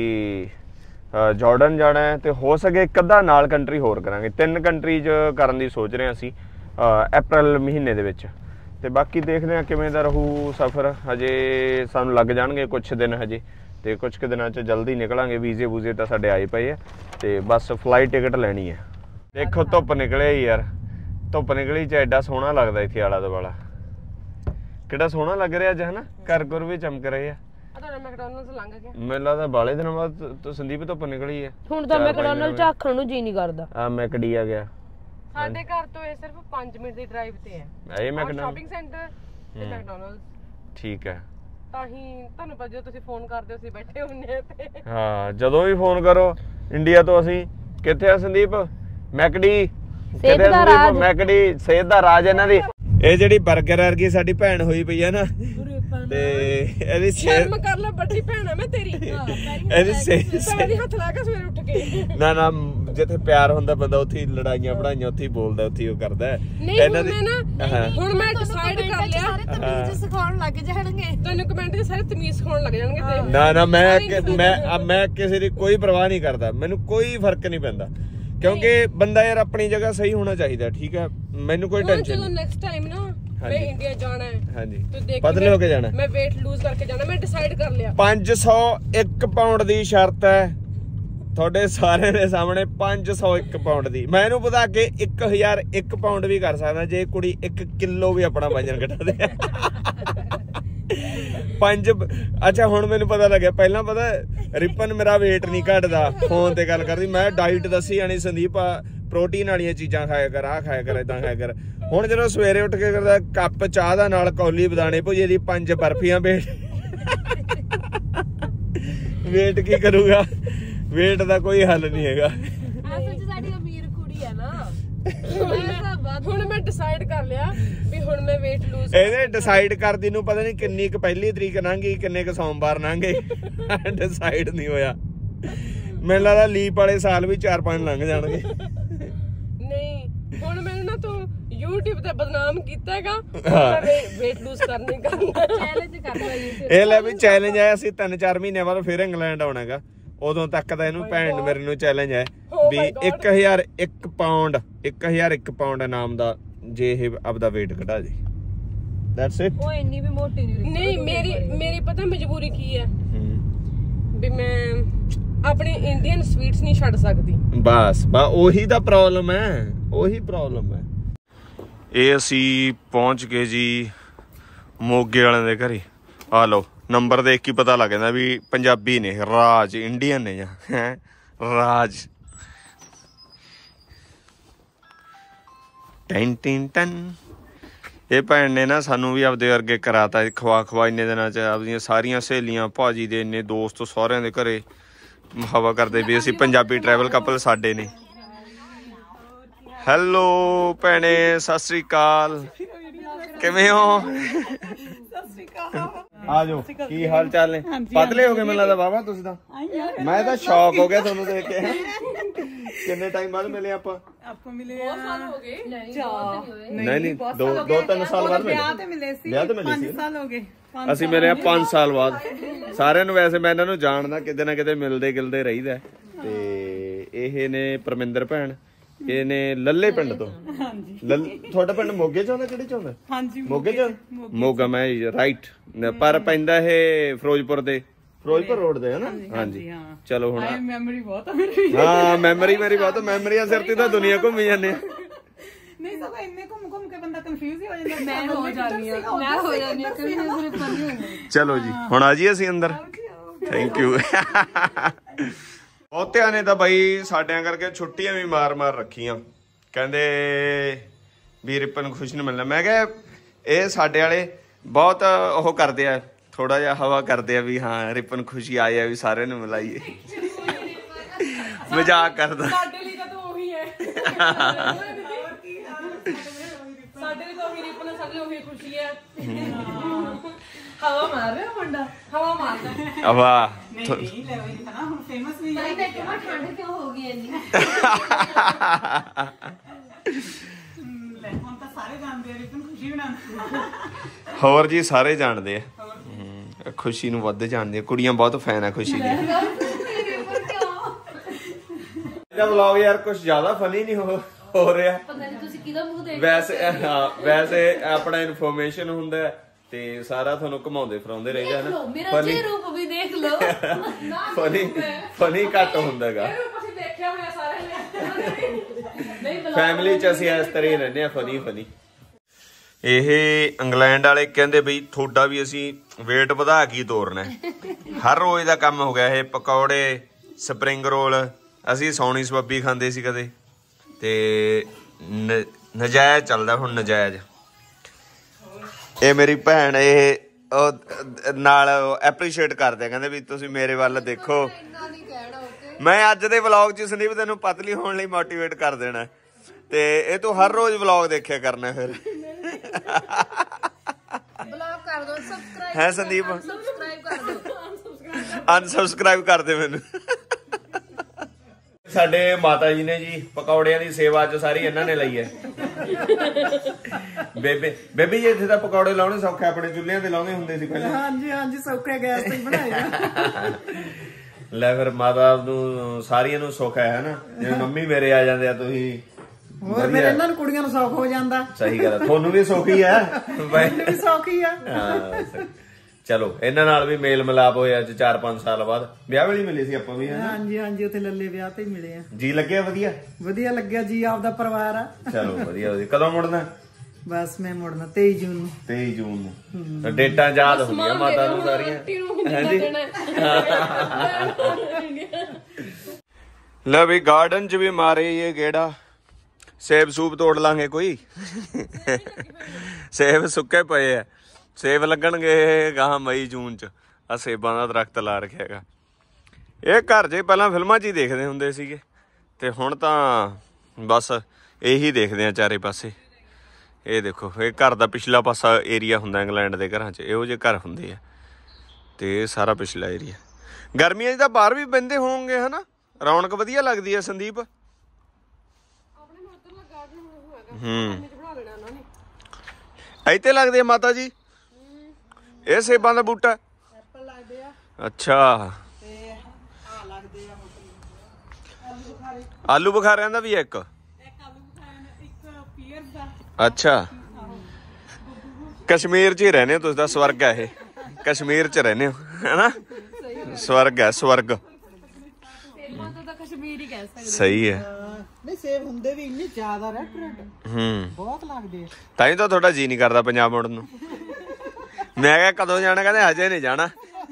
A: ਜਾਰਡਨ ਜਾਣਾ ਹੈ, ਤੇ ਹੋ ਸਕੇ ਇੱਕ ਅੱਧਾ ਨਾਲ ਕੰਟਰੀ ਹੋਰ ਕਰਾਂਗੇ। ਤਿੰਨ ਕੰਟਰੀਜ਼ ਕਰਨ ਦੀ ਸੋਚ ਰਹੇ ਹਾਂ ਅਸੀਂ ਅਪ੍ਰੈਲ ਮਹੀਨੇ ਦੇ ਵਿੱਚ, ਤੇ ਬਾਕੀ ਦੇਖਦੇ ਹਾਂ ਕਿਵੇਂ ਦਾ ਰਹੂ ਸਫ਼ਰ। ਹਜੇ ਸਾਨੂੰ ਲੱਗ ਜਾਣਗੇ ਕੁਛ ਦਿਨ ਹਜੇ, ਤੇ ਕੁਛ ਕੁ ਦਿਨਾਂ 'ਚ ਜਲਦੀ ਨਿਕਲਾਂਗੇ। ਵੀਜ਼ੇ ਵੂਜ਼ੇ ਤਾਂ ਸਾਡੇ ਆਏ ਪਏ ਆ, ਤੇ ਬਸ ਫਲਾਈਟ ਟਿਕਟ ਲੈਣੀ ਹੈ। ਦੇਖੋ ਧੁੱਪ ਨਿਕਲਿਆ ਹੀ ਯਾਰ, ਧੁੱਪ ਨਿਕਲੀ 'ਚ ਐਡਾ ਸੋਹਣਾ ਲੱਗਦਾ ਇੱਥੇ ਆਲਾ ਦੁਆਲਾ, ਕਿਹੜਾ ਸੋਹਣਾ ਲੱਗ ਰਿਹਾ ਅੱਜ ਹਨਾ। ਘਰ ਘਰ ਵੀ ਚਮਕ ਰਹੇ ਆ। ਮੈਨੂੰ ਲੱਗਦਾ ਬਾਲੇ ਦਿਨਾਂ ਬਾਅਦ ਸੰਦੀਪ ਧੁੱਪ ਨਿਕਲੀ ਹੈ। ਹੁਣ ਤਾਂ ਮੈਕਡੋਨਲਡ ਝਾਕਣ ਨੂੰ ਜੀ ਨਹੀਂ ਕਰਦਾ। ਆ ਮੈਕਡੀ ਆ ਗਿਆ
C: ਸਾਡੇ ਘਰ ਤੋਂ, ਇਹ ਸਿਰਫ ਪੰਜ ਮਿੰਟ ਦੀ ਡਰਾਈਵ ਤੇ ਹੈ।
A: ਇਹ ਮੈਕਡੋਨਲਡ
C: ਸ਼ਾਪਿੰਗ ਸੈਂਟਰ ਤੇ ਮੈਕਡੋਨਲਡ।
A: ਠੀਕ ਹੈ,
C: ਤਾਂ ਹੀ ਤੁਹਾਨੂੰ ਪਤਾ ਜਦੋਂ ਤੁਸੀਂ ਫੋਨ ਕਰਦੇ ਹੋ ਅਸੀਂ ਬੈਠੇ ਹੁੰਨੇ ਆ ਤੇ।
A: ਹਾਂ ਜਦੋਂ ਵੀ ਫੋਨ ਕਰੋ ਇੰਡੀਆ ਤੋਂ, ਅਸੀਂ ਕਿੱਥੇ ਆ ਸੰਦੀਪ? ਮੈਕਡੀ, ਕਿੱਥੇ ਸੰਦੀਪ? ਮੈਕਡੀ, ਸਿਹਤ ਦਾ ਰਾਜ ਇਹਨਾਂ ਦੀ। ਇਹ ਜਿਹੜੀ 버ਗਰ ਵਰਗੀ ਸਾਡੀ ਭੈਣ ਹੋਈ ਪਈ ਆ ਨਾ, ਤੇ ਇਹਦੀ
C: ਸ਼ਰਮ ਕਰ ਲੈ, ਵੱਡੀ ਭੈਣ ਆ ਮੈਂ ਤੇਰੀ।
A: ਇਹਦੀ ਸਿਹਤ
C: ਹੱਥ ਲਾ ਕੇ ਸਵੇਰੇ ਉੱਠ ਕੇ।
A: ਨਾ ਨਾ ਜਿੱਥੇ ਪਿਆਰ ਹੁੰਦਾ ਬੰਦਾ ਉੱਥੇ ਹੀ ਲੜਾਈਆਂ ਪੜਾਈਆਂ ਉੱਥੇ ਹੀ ਬੋਲਦਾ, ਉੱਥੇ ਹੀ ਉਹ ਕਰਦਾ।
C: ਇਹਨਾਂ ਦੀ ਹੁਣ ਮੈਂ ਡਿਸਾਈਡ ਕਰ ਲਿਆ, ਤਮੀਜ਼ ਸਿਖਾਉਣ ਲੱਗ ਜਾਣਗੇ ਤੈਨੂੰ, ਕਮੈਂਟ 'ਚ ਸਾਰੇ ਤਮੀਜ਼ ਸਿਖਾਉਣ ਲੱਗ ਜਾਣਗੇ ਤੇ।
A: ਨਾ ਨਾ ਮੈਂ ਮੈਂ ਮੈਂ ਕਿਸੇ ਦੀ ਕੋਈ ਪਰਵਾਹ ਨਹੀਂ ਕਰਦਾ, ਮੈਨੂੰ ਕੋਈ ਫਰਕ ਨਹੀਂ ਪੈਂਦਾ, ਕਿਉਂਕਿ ਬੰਦਾ ਯਾਰ ਆਪਣੀ ਜਗ੍ਹਾ ਸਹੀ ਹੋਣਾ ਚਾਹੀਦਾ। ਠੀਕ ਹੈ, ਮੈਨੂੰ ਕੋਈ ਟੈਨਸ਼ਨ ਨਹੀਂ।
C: ਨੈਕਸਟ ਟਾਈਮ ਨਾ ਮੈਂ ਇੰਡੀਆ ਜਾਣਾ ਹੈ।
A: ਹਾਂਜੀ ਪਤਲੇ ਹੋ ਕੇ ਜਾਣਾ,
C: ਮੈਂ weight lose ਕਰਕੇ ਜਾਣਾ, ਮੈਂ ਡਿਸਾਈਡ ਕਰ ਲਿਆ।
A: ਪੰਜ ਸੌ ਇੱਕ ਪਾਉਂਡ ਦੀ ਸ਼ਰਤ ਹੈ ਤੁਹਾਡੇ ਸਾਰਿਆਂ ਦੇ ਸਾਹਮਣੇ, ਪੰਜ ਸੌ ਇੱਕ ਪਾਉਂਡ ਦੀ। ਮੈਂ ਇਹਨੂੰ ਵਧਾ ਕੇ ਇੱਕ ਹਜ਼ਾਰ ਇੱਕ ਪਾਉਂਡ ਵੀ ਕਰ ਸਕਦਾ ਜੇ ਕੁੜੀ ਇੱਕ ਕਿਲੋ ਵੀ ਆਪਣਾ ਵਜਨ ਘਟਾ ਦੇ। ਪੰਜ ਅੱਛਾ ਹੁਣ ਮੈਨੂੰ ਪਤਾ ਲੱਗਿਆ, ਪਹਿਲਾਂ ਪਤਾ ਰਿਪਨ ਮੇਰਾ weight ਨਹੀਂ ਘਟਦਾ, ਫੋਨ ਤੇ ਗੱਲ ਕਰਦੀ, ਮੈਂ ਡਾਈਟ ਦੱਸੀ ਜਾਣੀ ਸੰਦੀਪ ਪ੍ਰੋਟੀਨ ਵਾਲੀਆਂ ਚੀਜ਼ਾਂ ਖਾਇਆ ਕਰ, ਆਹ ਖਾਇਆ ਕਰ, ਏਦਾਂ ਖਾਇਆ ਕਰ। ਹੁਣ ਜਦੋਂ ਸਵੇਰੇ ਉੱਠ ਕੇ ਕਰਦਾ ਕੱਪ ਚਾਹ ਦਾ ਨਾਲ ਕੌਲੀ ਬਦਾਣੇ ਭੁਜੇ ਦੀ, ਪੰਜ ਬਰਫੀਆਂ, ਵੇਟ ਵੇਟ ਕੀ ਕਰੂਗਾ? ਵੇਟ ਦਾ ਕੋਈ ਹੱਲ ਨਹੀਂ ਹੈਗਾ।
C: ਸਾਡੀ ਅਮੀਰ ਕੁੜੀ ਹੈ ਨਾ, ਹੁਣ ਮੈਂ ਡਿਸਾਈਡ ਕਰ ਲਿਆ ਵੀ ਹੁਣ ਮੈਂ weight lose।
A: ਇਹਨੇ ਡਿਸਾਈਡ ਕਰਦੀ ਨੂੰ ਪਤਾ ਨਹੀਂ ਕਿੰਨੀ ਕੁ ਪਹਿਲੀ ਤਰੀਕ ਲੰਘ ਗਈ, ਕਿੰਨੇ ਕੁ ਸੋਮਵਾਰ ਲੰਘ ਗਏ, ਡਿਸਾਈਡ ਨਹੀਂ ਹੋਇਆ। ਮੈਨੂੰ ਲੱਗਦਾ ਲੀਪ ਵਾਲੇ ਸਾਲ ਵੀ ਚਾਰ ਪੰਜ ਲੰਘ ਜਾਣਗੇ।
C: ਨਹੀਂ ਹੁਣ ਮੈਨੂੰ ਨਾ ਤੂੰ YouTube ਤੇ ਬਦਨਾਮ ਕੀਤਾ ਹੈਗਾ, ਮੈਂ weight lose ਕਰਨੀ ਕਰਨਾ ਚੈਲੰਜ ਕਰਦਾ।
A: ਇਹ ਲੈ ਵੀ ਚੈਲੰਜ ਆਇਆ, ਅਸੀਂ ਤਿੰਨ ਚਾਰ ਮਹੀਨੇ ਬਾਅਦ ਫਿਰ ਇੰਗਲੈਂਡ ਆਉਣਾ ਹੈਗਾ, ਉਦੋਂ ਤੱਕ ਤਾਂ ਇਹਨੂੰ ਭੈਣ ਮੇਰੇ ਨੂੰ ਚੈਲੰਜ ਹੈ ਵੀ ਇੱਕ ਹਜ਼ਾਰ ਇੱਕ ਪਾਉਂਡ ਇੱਕ ਹਜ਼ਾਰ ਇੱਕ ਪਾਉਂਡ ਇਨਾਮ ਦਾ ਜੇ ਇਹ ਆਪਦਾ weight ਘਟਾ ਜੇ। That's it.
C: ਉਹ ਇੰਨੀ ਵੀ ਮੋਟੀ ਨਹੀਂ। ਨਹੀਂ ਮੇਰੀ ਮੇਰੀ ਪਤਾ ਮਜਬੂਰੀ ਕੀ ਹੈ ਵੀ ਮੈਂ ਆਪਣੀ ਇੰਡੀਅਨ ਸਵੀਟਸ ਨਹੀਂ ਛੱਡ ਸਕਦੀ।
A: ਬਸ ਬਾ ਉਹੀ ਤਾਂ ਪ੍ਰੋਬਲਮ ਹੈ, ਉਹੀ ਪ੍ਰੋਬਲਮ ਹੈ। ਇਹ ਅਸੀਂ ਪਹੁੰਚ ਗਏ ਜੀ ਮੋਗੇ ਵਾਲਿਆਂ ਦੇ ਘਰੇ। ਆ ਲਓ ਨੰਬਰ ਦੇਖ ਕੇ ਪਤਾ ਲੱਗ ਜਾਂਦਾ ਵੀ ਪੰਜਾਬੀ ਨੇ, ਰਾਜ ਇੰਡੀਅਨ ਨੇ ਜਾਂ ਹੈ ਰਾਜ। Ten ten ten. ਇਹ ਭੈਣ ਨੇ ਨਾ ਸਾਨੂੰ ਵੀ ਆਪਦੇ ਵਰਗੇ ਕਰਾਤਾ ਖਵਾ ਖਵਾ ਇੰਨੇ ਦਿਨਾਂ 'ਚ। ਆਪਦੀਆਂ ਸਾਰੀਆਂ ਸਹੇਲੀਆਂ ਭਾਜੀ ਦੇ ਇੰਨੇ ਦੋਸਤ ਸਾਰਿਆਂ ਦੇ ਘਰੇ ਹਵਾ ਕਰਦੇ ਵੀ ਅਸੀਂ ਪੰਜਾਬੀ ਟਰੈਵਲ ਕਪਲ ਸਾਡੇ ਨੇ। ਹੈਲੋ ਭੈਣੇ, ਸਤਿ ਸ੍ਰੀ ਅਕਾਲ, ਕਿਵੇਂ ਹੋ? ਆ ਜਾਓ, ਕੀ ਹਾਲ ਚਾਲ ਨੇ? ਪਤਲੇ ਹੋ ਗਏ ਮੈਨੂੰ ਲੱਗਦਾ ਬਾਬਾ ਤੁਸੀਂ ਤਾਂ। ਮੈਂ ਤਾਂ ਸ਼ੌਕ ਹੋ ਗਿਆ ਤੁਹਾਨੂੰ ਦੇਖ ਕੇ। ਕਿੰਨੇ ਟਾਈਮ ਬਾਅਦ ਮਿਲੇ ਆਪਾਂ?
D: ਆਪਾਂ ਮਿਲੇ
C: ਬਹੁਤ ਸਾਲ ਹੋ ਗਏ।
A: ਨਹੀਂ ਨਹੀਂ, ਦੋ ਦੋ ਤਿੰਨ ਸਾਲ ਬਾਅਦ ਮਿਲੇ।
D: ਵਿਆਹ ਤੇ ਮਿਲੇ ਸੀ,
A: ਵਿਆਹ ਤੇ ਮਿਲੇ ਸੀ।
D: ਪੰਜ ਸਾਲ ਹੋ ਗਏ।
A: ਅਸੀਂ ਮਿਲੇ ਆ ਪੰਜ ਸਾਲ ਬਾਅਦ। ਸਾਰਿਆਂ ਨੂੰ ਵੈਸੇ ਮੈਂ ਇਹਨਾਂ ਨੂੰ ਜਾਣਦਾ, ਕਿਤੇ ਨਾ ਕਿਤੇ ਮਿਲਦੇ ਗਿਲਦੇ ਰਹੀਦਾ। ਤੇ ਇਹ ਨੇ ਪਰਮਿੰਦਰ ਭੈਣ, ਇਹ ਨੇ ਲੱਲੇ ਪਿੰਡ ਤੋਂ। ਹਾਂਜੀ। ਤੁਹਾਡਾ ਪਿੰਡ ਮੋਗੇ ਚ ਆਉਂਦਾ? ਕਿਹੜੇ ਚ ਆਉਂਦਾ?
D: ਹਾਂਜੀ
A: ਮੋਗੇ ਚ। ਮੋਗਾ ਮੈਂ ਰਾਈਟ, ਪਰ ਪੈਂਦਾ ਇਹ ਫਿਰੋਜ਼ਪੁਰ ਦੇ, ਫਿਰੋਜ਼ਪੁਰ ਰੋਡ ਦੇ, ਹਨਾ? ਹਾਂਜੀ। ਚਲੋ ਹੁਣ
D: ਮੈਮਰੀ ਬਹੁਤ ਆ ਮੇਰੀ।
A: ਹਾਂ ਮੈਮਰੀ ਮੇਰੀ ਬਹੁਤ, ਮੈਮਰੀਆਂ ਸਿਰ ਤੇ ਤਾਂ ਦੁਨੀਆ ਘੁੰਮੀ ਜਾਂਦੇ ਆ।
D: ਨਹੀਂ ਸਭ ਇੰਨੇ ਘੁੰਮ ਘੁੰਮ ਕੇ ਬੰਦਾ ਕਨਫਿਊਜ਼ ਹੀ ਹੋ ਜਾਂਦਾ।
B: ਮੈਂ ਹੋ ਜਾਂਦੀ ਆ ਮੈਂ ਹੋ ਜਾਂਦੀ ਆ ਕਿਉਂਕਿ ਮੇਰੇ ਪੰਨੀ ਹੁੰਦੀ।
A: ਚਲੋ ਜੀ ਹੁਣ ਆ ਜੀ ਅਸੀਂ ਅੰਦਰ। Thank you. ਬਹੁਤਿਆਂ ਨੇ ਤਾਂ ਬਾਈ ਸਾਡਿਆਂ ਕਰਕੇ ਛੁੱਟੀਆਂ ਵੀ ਮਾਰ ਮਾਰ ਰੱਖੀਆਂ, ਕਹਿੰਦੇ ਵੀ ਰਿਪਨ ਖੁਸ਼ ਨੂੰ ਮਿਲਣਾ। ਮੈਂ ਕਿਹਾ ਇਹ ਸਾਡੇ ਵਾਲੇ ਬਹੁਤ ਉਹ ਕਰਦੇ ਆ, ਥੋੜਾ ਜਿਹਾ ਹਵਾ ਕਰਦੇ ਆ ਵੀ ਹਾਂ ਰਿਪਨ ਖੁਸ਼ੀ ਆਏ ਆ ਵੀ ਸਾਰਿਆਂ ਨੂੰ ਮਿਲਾਈਏ। ਮਜ਼ਾਕ ਕਰਦਾ।
C: ਸਾਡੇ ਲਈ ਤਾਂ ਉਹੀ ਹੈ। ਸਾਡੇ ਲਈ ਤਾਂ ਉਹੀ ਰਿਪਨ, ਸਾਡੇ ਲਈ ਉਹੀ ਖੁਸ਼ੀ ਹੈ। ਹਵਾ ਮਾਰ ਰਿਹਾ ਮੁੰਡਾ, ਹਵਾ ਮਾਰਦਾ।
A: ਵਾਹ।
D: ਨਹੀਂ ਨਹੀਂ ਲੈ ਵਈ ਨਾ ਹੁਣ ਫੇਮਸ ਵੀ ਹੈ।
B: ਨਹੀਂ ਕਿਉਂ ਠੰਡ ਕਿਉਂ ਹੋ ਗਈ ਇੰਨੀ?
D: ਲੈ ਹੁਣ ਤਾਂ ਸਾਰੇ ਜਾਣਦੇ ਆ ਰਿਪਨ ਖੁਸ਼ੀ ਬਣਾਉਂਦਾ।
A: ਹੋਰ ਜੀ ਸਾਰੇ ਜਾਣਦੇ ਆ, ਖੁਸ਼ੀ ਨੂੰ ਵੱਧ ਜਾਣਦੇ ਆ, ਕੁੜੀਆਂ ਬਹੁਤ ਫੈਨ ਆ ਖੁਸ਼ੀ ਦੀ। ਇਹਦਾ ਵਲੌਗ ਯਾਰ ਕੁਝ ਜ਼ਿਆਦਾ ਫਨੀ ਨਹੀਂ ਹੋ ਹੋ ਰਿਹਾ।
B: ਪਤਾ ਨਹੀਂ ਤੁਸੀਂ ਕਿਹਦਾ ਮੂੰਹ ਦੇਖ
A: ਵੈਸੇ ਹਾਂ ਵੈਸੇ ਆਪਣਾ ਇਨਫੋਰਮੇਸ਼ਨ ਹੁੰਦਾ ਤੇ ਸਾਰਾ ਤੁਹਾਨੂੰ ਘਮਾਉਂਦੇ ਫਰਾਉਂਦੇ ਰਹਿੰਦਾ ਨਾ।
B: ਮੇਰਾ ਜੇ ਰੂਪ ਵੀ ਦੇਖ ਲਓ।
A: ਫਨੀ ਫਨੀ ਘੱਟ ਹੁੰਦਾਗਾ।
C: ਅਸੀਂ ਦੇਖਿਆ ਹੋਇਆ ਸਾਰਿਆਂ ਨੇ।
A: ਫੈਮਿਲੀ ਚ ਅਸੀਂ ਇਸ ਤਰ੍ਹਾਂ ਹੀ ਰਹਿੰਦੇ ਆ, ਫਨੀ ਫਨੀ। ਇਹ ਇੰਗਲੈਂਡ ਵਾਲੇ ਕਹਿੰਦੇ ਬਈ ਤੁਹਾਡਾ ਵੀ ਅਸੀਂ weight ਵਧਾ ਕੇ ਤੋਰਨਾ। ਹਰ ਰੋਜ਼ ਦਾ ਕੰਮ ਹੋ ਗਿਆ ਇਹ। ਪਕੌੜੇ, ਸਪਰਿੰਗ ਰੋਲ, ਅਸੀਂ ਸੌਣੀ ਸਬੱਬੀ ਖਾਂਦੇ ਸੀ ਕਦੇ, ਤੇ ਨਜਾਇਜ਼ ਚੱਲਦਾ ਹੁਣ ਨਜਾਇਜ਼। ਇਹ ਮੇਰੀ ਭੈਣ, ਇਹ ਉਹ ਨਾਲ ਐਪਰੀਸ਼ੀਏਟ ਕਰਦੇ, ਕਹਿੰਦੇ ਵੀ ਤੁਸੀਂ ਮੇਰੇ ਵੱਲ ਦੇਖੋ। ਮੈਂ ਅੱਜ ਦੇ ਵਲੌਗ ਚ ਸੰਦੀਪ ਤੈਨੂੰ ਪਤਲੀ ਹੋਣ ਲਈ ਮੋਟੀਵੇਟ ਕਰ ਦੇਣਾ, ਤੇ ਇਹ ਤੂੰ ਹਰ ਰੋਜ਼ ਵਲੌਗ ਦੇਖਿਆ ਕਰਨਾ। ਫਿਰ
B: ਬਲੌਗ ਕਰ ਦੋ, ਸਬਸਕ੍ਰਾਈਬ
A: ਹੈ ਸੰਦੀਪ?
B: ਸਬਸਕ੍ਰਾਈਬ ਕਰ ਦੋ,
A: ਅਨਸਬਸਕ੍ਰਾਈਬ ਕਰ ਦੇ ਮੈਨੂੰ। ਸਾਡੇ ਮਾਤਾ ਜੀ ਨੇ ਜੀ ਪਕੌੜਿਆਂ ਦੀ ਸੇਵਾ ਅੱਜ ਸਾਰੀ ਇਹਨਾਂ ਨੇ ਲਈ ਹੈ। ਬੇਬੇ ਬੇਬੀ ਜੀ ਇੱਥੇ ਤਾਂ ਪਕੌੜੇ ਲਾਉਣੇ ਸੌਖੇ, ਆਪਣੇ ਚੁੱਲ੍ਹਿਆਂ ਤੇ ਲਾਉਂਦੇ ਹੁੰਦੇ ਸੀ ਪਹਿਲਾਂ।
D: ਹਾਂਜੀ ਹਾਂਜੀ ਸੌਖੇ ਗੈਸ ਤੇ ਬਣਾਏਗਾ।
A: ਲੈ ਫਿਰ ਮਾਤਾ ਨੂੰ ਸਾਰੀਆਂ ਨੂੰ ਸੁੱਖ ਹੈ ਨਾ, ਜਿਵੇਂ ਮੰਮੀ ਮੇਰੇ ਆ ਜਾਂਦੇ ਆ ਤੁਸੀਂ।
D: ਹੋਰ ਮੇਰੇ ਇਹਨਾਂ ਨੂੰ ਕੁੜੀਆਂ ਨੂੰ ਸੌਖ ਹੋ ਜਾਂਦਾ।
A: ਸਹੀ ਗੱਲ ਹੈ, ਤੁਹਾਨੂੰ ਵੀ ਸੁੱਖ ਹੀ ਹੈ।
D: ਮੈਨੂੰ ਵੀ ਸੌਖ ਹੀ ਆ।
A: ਹਾਂ ਚਲੋ ਇਹਨਾਂ ਨਾਲ ਵੀ ਮੇਲ ਮਿਲਾਪ ਹੋਇਆ ਅੱਜ ਚਾਰ ਪੰਜ ਸਾਲ ਬਾਅਦ। ਵਿਆਹ ਵੇਲੇ ਮਿਲੇ ਸੀ ਆਪਾਂ ਵੀ।
D: ਹਾਂਜੀ ਹਾਂਜੀ ਉੱਥੇ ਲੱਲੇ ਵਿਆਹ ਤੇ ਹੀ ਮਿਲੇ ਆ।
A: ਜੀ ਲੱਗਿਆ? ਵਧੀਆ
D: ਵਧੀਆ ਲੱਗਿਆ ਜੀ, ਆਪਦਾ ਪਰਿਵਾਰ ਆ।
A: ਚਲੋ ਵਧੀਆ ਵਧੀਆ। ਕਦੋਂ ਮੁੜਨਾ?
D: ਬਸ ਮੈਂ ਮੁੜਨਾ ਤੇਈ ਜੂਨ ਨੂੰ।
A: ਤੇਈ ਜੂਨ ਨੂੰ। ਡੇਟਾਂ ਯਾਦ ਹੁੰਦੀਆਂ ਮਾਤਾ ਨੂੰ ਸਾਰੀਆਂ। ਹਾਂਜੀ ਲੈ ਵੀ ਗਾਰਡਨ ਚ ਵੀ ਮਾਰੇ ਇਹ ਗੇੜਾ। ਸੇਬ ਸੂਬ ਤੋੜ ਲਾਂਗੇ ਕੋਈ। ਸੇਬ ਸੁੱਕੇ ਪਏ ਆ, ਸੇਬ ਲੱਗਣਗੇ ਗਾਹਾਂ ਮਈ ਜੂਨ ਚ। ਆ ਸੇਬਾਂ ਦਾ ਦਰਖਤ ਲਾ ਰੱਖਿਆ ਹੈਗਾ। ਇਹ ਘਰ ਜੇ ਪਹਿਲਾਂ ਫਿਲਮਾਂ 'ਚ ਹੀ ਦੇਖਦੇ ਹੁੰਦੇ ਸੀਗੇ, ਤੇ ਹੁਣ ਤਾਂ ਬਸ ਇਹੀ ਦੇਖਦੇ ਆ ਚਾਰੇ ਪਾਸੇ। ਇਹ ਦੇਖੋ, ਇਹ ਘਰ ਦਾ ਪਿਛਲਾ ਪਾਸਾ ਏਰੀਆ ਹੁੰਦਾ ਇੰਗਲੈਂਡ ਦੇ ਘਰਾਂ 'ਚ, ਇਹੋ ਜਿਹੇ ਘਰ ਹੁੰਦੇ ਆ। ਤੇ ਇਹ ਸਾਰਾ ਪਿਛਲਾ ਏਰੀਆ। ਗਰਮੀਆਂ 'ਚ ਤਾਂ ਬਾਹਰ ਵੀ ਬਹਿੰਦੇ ਹੋਣਗੇ ਹਨਾ, ਰੌਣਕ ਵਧੀਆ ਲੱਗਦੀ ਆ ਸੰਦੀਪ। ਹੂੰ ਇੱਥੇ ਲੱਗਦੇ ਆ ਮਾਤਾ ਜੀ ਇਹ ਸੇਬਾਂ ਦਾ ਬੂਟਾ?
D: ਐਪਲ ਲੱਗਦੇ ਆ।
A: ਅੱਛਾ
D: ਤੇ ਆ ਲੱਗਦੇ ਆ ਆਲੂ ਬੁਖਾਰੇ।
A: ਆਲੂ ਬੁਖਾਰਿਆਂ ਦਾ ਵੀ ਹੈ ਇੱਕ?
D: ਇੱਕ ਆਲੂ ਬੁਖਾਰੇ ਦਾ, ਇੱਕ ਪੀਅਰ ਦਾ।
A: ਅੱਛਾ ਕਸ਼ਮੀਰ 'ਚ ਹੀ ਰਹਿੰਦੇ ਹੋ ਤੁਸੀਂ ਤਾਂ, ਸਵਰਗ ਹੈ ਇਹ। ਕਸ਼ਮੀਰ 'ਚ ਰਹਿੰਦੇ ਹੋ ਹੈਨਾ, ਸਵਰਗ ਹੈ ਸਵਰਗ।
B: ਕਸ਼ਮੀਰੀ ਕਹਿ ਸਕਦੇ।
A: ਸਹੀ ਹੈ।
D: ਨਹੀਂ ਸੇਬ ਹੁੰਦੇ ਵੀ ਇੰਨੇ ਜ਼ਿਆਦਾ ਰੈਡ ਰੈਡ
A: ਹੂੰ
D: ਬਹੁਤ ਲੱਗਦੇ ਆ।
A: ਤਾਂ ਹੀ ਤਾਂ ਤੁਹਾਡਾ ਜੀ ਨਹੀਂ ਕਰਦਾ ਪੰਜਾਬ ਮੁੜਨ ਨੂੰ। ਮੈਂ ਕਿਹਾ ਕਦੋਂ ਜਾਣਾ, ਕਹਿੰਦੇ ਹਜੇ ਨਹੀਂ ਜਾਣਾ,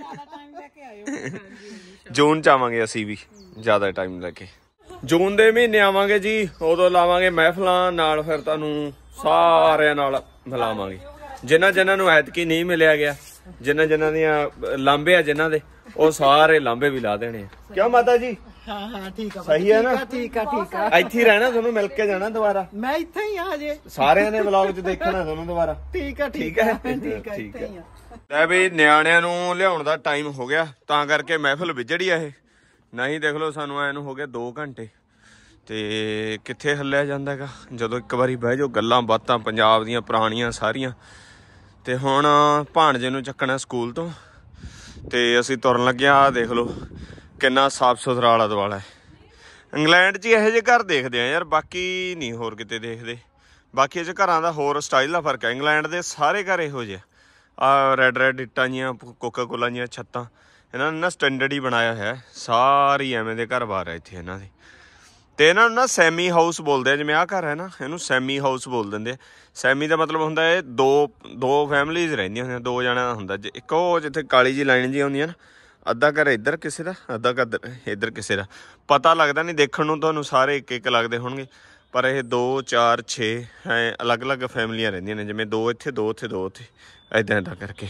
A: ਜੂਨ ਚ ਆਵਾਂਗੇ ਅਸੀਂ ਵੀ, ਜ਼ਿਆਦਾ ਟਾਈਮ ਲੈ ਕੇ। ਜੂਨ ਦੇ ਮਹੀਨੇ ਆਵਾਂਗੇ ਜੀ, ਉਦੋਂ ਲਾਵਾਂਗੇ ਮਹਿਫਲਾਂ ਨਾਲ, ਫਿਰ ਤੁਹਾਨੂੰ ਸਾਰਿਆਂ ਨਾਲ ਮਿਲਾਵਾਂਗੇ। ਜਿਨ੍ਹਾਂ ਜਿਨ੍ਹਾਂ ਨੂੰ ਐਤਕੀ ਨਹੀਂ ਮਿਲਿਆ ਗਿਆ, ਜਿਨ੍ਹਾਂ ਜਿਨ੍ਹਾਂ ਦੀਆਂ ਲਾਂਬੇ ਆ ਜਿਨ੍ਹਾਂ ਦੇ, ਉਹ ਸਾਰੇ ਲਾਂਬੇ ਵੀ ਲਾ ਦੇਣੇ ਆ। ਕਿਉਂ ਮਾਤਾ ਜੀ?
D: ਹਾਂ ਹਾਂ ਠੀਕ ਆ
A: ਸਹੀ ਹੈ ਨਾ?
D: ਠੀਕ ਆ ਠੀਕ ਆ
A: ਇੱਥੇ ਹੀ ਰਹਿਣਾ, ਤੁਹਾਨੂੰ ਮਿਲ ਕੇ ਜਾਣਾ ਦੁਬਾਰਾ।
D: ਮੈਂ ਇੱਥੇ ਹੀ ਆ ਹਜੇ,
A: ਸਾਰਿਆਂ ਨੇ ਵਲੌਗ 'ਚ ਦੇਖਣਾ ਤੁਹਾਨੂੰ ਦੁਬਾਰਾ।
D: ਠੀਕ ਆ
A: ਠੀਕ ਹੈ
D: ਠੀਕ ਆ
A: ਠੀਕ
D: ਇੱਥੇ ਹੀ
A: ਹੈ।
D: ਆ।
A: ਲੈ ਵੀ ਨਿਆਣਿਆਂ ਨੂੰ ਲਿਆਉਣ ਦਾ ਟਾਈਮ ਹੋ ਗਿਆ, ਤਾਂ ਕਰਕੇ ਮਹਿਫਲ ਵਿਜੜੀ ਆ ਇਹ। ਨਹੀਂ ਦੇਖ ਲਓ ਸਾਨੂੰ ਐ ਨੂੰ ਹੋ ਗਏ ਦੋ ਘੰਟੇ ਤੇ ਕਿੱਥੇ ਹੱਲਿਆ ਜਾਂਦਾ ਹੈਗਾ ਜਦੋਂ ਇੱਕ ਵਾਰੀ ਬਹਿ ਜਾਓ, ਗੱਲਾਂ ਬਾਤਾਂ ਪੰਜਾਬ ਦੀਆਂ ਪੁਰਾਣੀਆਂ ਸਾਰੀਆਂ। ਤੇ ਹੁਣ ਭਾਣਜੇ ਨੂੰ ਚੱਕਣਾ ਸਕੂਲ ਤੋਂ ਤੇ ਅਸੀਂ ਤੁਰਨ ਲੱਗੇ ਆ। ਦੇਖ ਲਓ ਕਿੰਨਾ ਸਾਫ ਸੁਥਰਾ ਆਲਾ ਦੁਆਲਾ ਹੈ। ਇੰਗਲੈਂਡ 'ਚ ਇਹੋ ਜਿਹੇ ਘਰ ਦੇਖਦੇ ਆ ਯਾਰ, ਬਾਕੀ ਨਹੀਂ ਹੋਰ ਕਿਤੇ ਦੇਖਦੇ। ਬਾਕੀ ਇਹ 'ਚ ਘਰਾਂ ਦਾ ਹੋਰ ਸਟਾਈਲ ਦਾ ਫਰਕ ਹੈ। ਇੰਗਲੈਂਡ ਦੇ ਸਾਰੇ ਘਰ ਇਹੋ ਜਿਹੇ ਆ, ਰੈਡ ਰੈਡ ਇੱਟਾਂ ਜੀਆਂ, ਕੋਕਾ ਕੋਲਾ ਦੀਆਂ ਛੱਤਾਂ। ਇਹਨਾਂ ਨੇ ਨਾ ਸਟੈਂਡਰਡ ਹੀ ਬਣਾਇਆ ਹੋਇਆ, ਸਾਰੀ ਐਵੇਂ ਦੇ ਘਰ ਬਾਰ ਹੈ ਇੱਥੇ ਇਹਨਾਂ ਦੇ। ਤੇ ਇਹਨਾਂ ਨੂੰ ਨਾ ਸੈਮੀ ਹਾਊਸ ਬੋਲਦੇ ਆ। ਜਿਵੇਂ ਆਹ ਘਰ ਹੈ ਨਾ, ਇਹਨੂੰ ਸੈਮੀ ਹਾਊਸ ਬੋਲ ਦਿੰਦੇ ਆ। ਸੈਮੀ ਦਾ ਮਤਲਬ ਹੁੰਦਾ ਇਹ ਦੋ ਦੋ ਫੈਮਲੀਜ਼ ਰਹਿੰਦੀਆਂ ਹੁੰਦੀਆਂ, ਦੋ ਜਣਿਆਂ ਦਾ ਹੁੰਦਾ। ਇੱਕ ਉਹ ਜਿੱਥੇ ਕਾਲੀ ਜੀ ਲਾਈਨ ਜੀ ਆਉਂਦੀ ਹੈ ਨਾ, ਅੱਧਾ ਘਰ ਇੱਧਰ ਕਿਸੇ ਦਾ, ਅੱਧਾ ਘਰ ਇੱਧਰ ਕਿਸੇ ਦਾ। ਪਤਾ ਲੱਗਦਾ ਨਹੀਂ, ਦੇਖਣ ਨੂੰ ਤੁਹਾਨੂੰ ਸਾਰੇ ਇੱਕ ਇੱਕ ਲੱਗਦੇ ਹੋਣਗੇ, ਪਰ ਇਹ ਦੋ ਚਾਰ ਛੇ ਐ ਅਲੱਗ ਅਲੱਗ ਫੈਮਲੀਆਂ ਰਹਿੰਦੀਆਂ ਨੇ। ਜਿਵੇਂ ਦੋ ਇੱਥੇ, ਦੋ ਉੱਥੇ, ਦੋ ਉੱਥੇ, ਇੱਦਾਂ ਇੱਦਾਂ ਕਰਕੇ।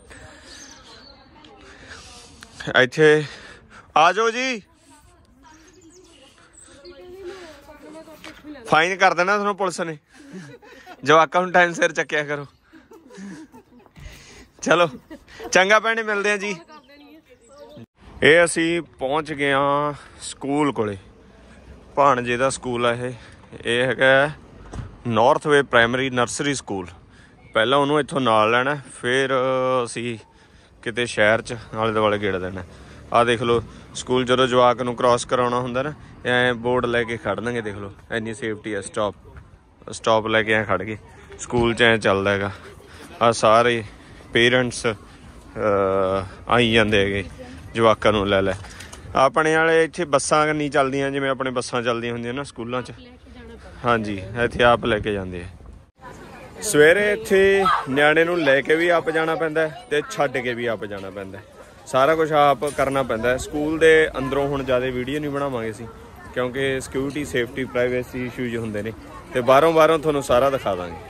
A: ਇੱਥੇ ਆ ਜਾਓ ਜੀ, ਫਾਈਨ ਕਰ ਦੇਣਾ ਤੁਹਾਨੂੰ ਪੁਲਿਸ ਨੇ। ਜਵਾਕਾਂ ਨੂੰ ਟਾਈਮ ਸਿਰ ਚੱਕਿਆ ਕਰੋ। ਚਲੋ ਚੰਗਾ ਭੈਣੇ, ਮਿਲਦੇ ਆ ਜੀ। ਇਹ ਅਸੀਂ ਪਹੁੰਚ ਗਏ ਹਾਂ ਸਕੂਲ ਕੋਲੇ। ਭਾਣਜੇ ਦਾ ਸਕੂਲ ਆ ਇਹ। ਇਹ ਹੈਗਾ North Way primary nursery school. ਪਹਿਲਾਂ ਉਹਨੂੰ ਇੱਥੋਂ ਨਾਲ ਲੈਣਾ, ਫਿਰ ਅਸੀਂ ਕਿਤੇ ਸ਼ਹਿਰ 'ਚ ਆਲੇ ਦੁਆਲੇ ਗੇੜਾ ਦੇਣਾ। ਆਹ ਦੇਖ ਲਓ ਸਕੂਲ ਜਦੋਂ ਜਵਾਕ ਨੂੰ ਕ੍ਰਾਸ ਕਰਾਉਣਾ ਹੁੰਦਾ ਨਾ, ਐਂ ਬੋਰਡ ਲੈ ਕੇ ਖੜ ਦੇਣਗੇ। ਦੇਖ ਲਓ ਇੰਨੀ ਸੇਫਟੀ ਹੈ। ਸਟਾਪ ਸਟਾਪ ਲੈ ਕੇ ਐਂ ਖੜ ਗਏ। ਸਕੂਲ 'ਚ ਐਂ ਚੱਲਦਾ ਹੈਗਾ। ਆਹ ਸਾਰੇ ਪੇਰੈਂਟਸ ਆਈ ਜਾਂਦੇ ਹੈਗੇ ਜਵਾਕਾਂ ਨੂੰ ਲੈ ਲੈ। ਆਪਣੇ ਵਾਲੇ ਇੱਥੇ ਬੱਸਾਂ ਨਹੀਂ ਚੱਲਦੀਆਂ, ਜਿਵੇਂ ਆਪਣੇ ਬੱਸਾਂ ਚੱਲਦੀਆਂ ਹੁੰਦੀਆਂ ਨਾ ਸਕੂਲਾਂ 'ਚ। ਹਾਂਜੀ, ਇੱਥੇ ਆਪ ਲੈ ਕੇ ਜਾਂਦੇ ਆ। ਸਵੇਰੇ ਇੱਥੇ ਨਿਆਣੇ ਨੂੰ ਲੈ ਕੇ ਵੀ ਆਪ ਜਾਣਾ ਪੈਂਦਾ ਤੇ ਛੱਡ ਕੇ ਵੀ ਆਪ ਜਾਣਾ ਪੈਂਦਾ। ਸਾਰਾ ਕੁਝ ਆਪ ਕਰਨਾ ਪੈਂਦਾ। ਸਕੂਲ ਦੇ ਅੰਦਰੋਂ ਹੁਣ ਜ਼ਿਆਦਾ ਵੀਡੀਓ ਨਹੀਂ ਬਣਾਵਾਂਗੇ ਅਸੀਂ, ਕਿਉਂਕਿ ਸਿਕਿਉਰਿਟੀ ਸੇਫਟੀ ਪ੍ਰਾਈਵੇਸੀ ਇਸ਼ੂਜ਼ ਹੁੰਦੇ ਨੇ, ਤੇ ਬਾਹਰੋਂ ਬਾਹਰੋਂ ਤੁਹਾਨੂੰ ਸਾਰਾ ਦਿਖਾ ਦਾਂਗੇ।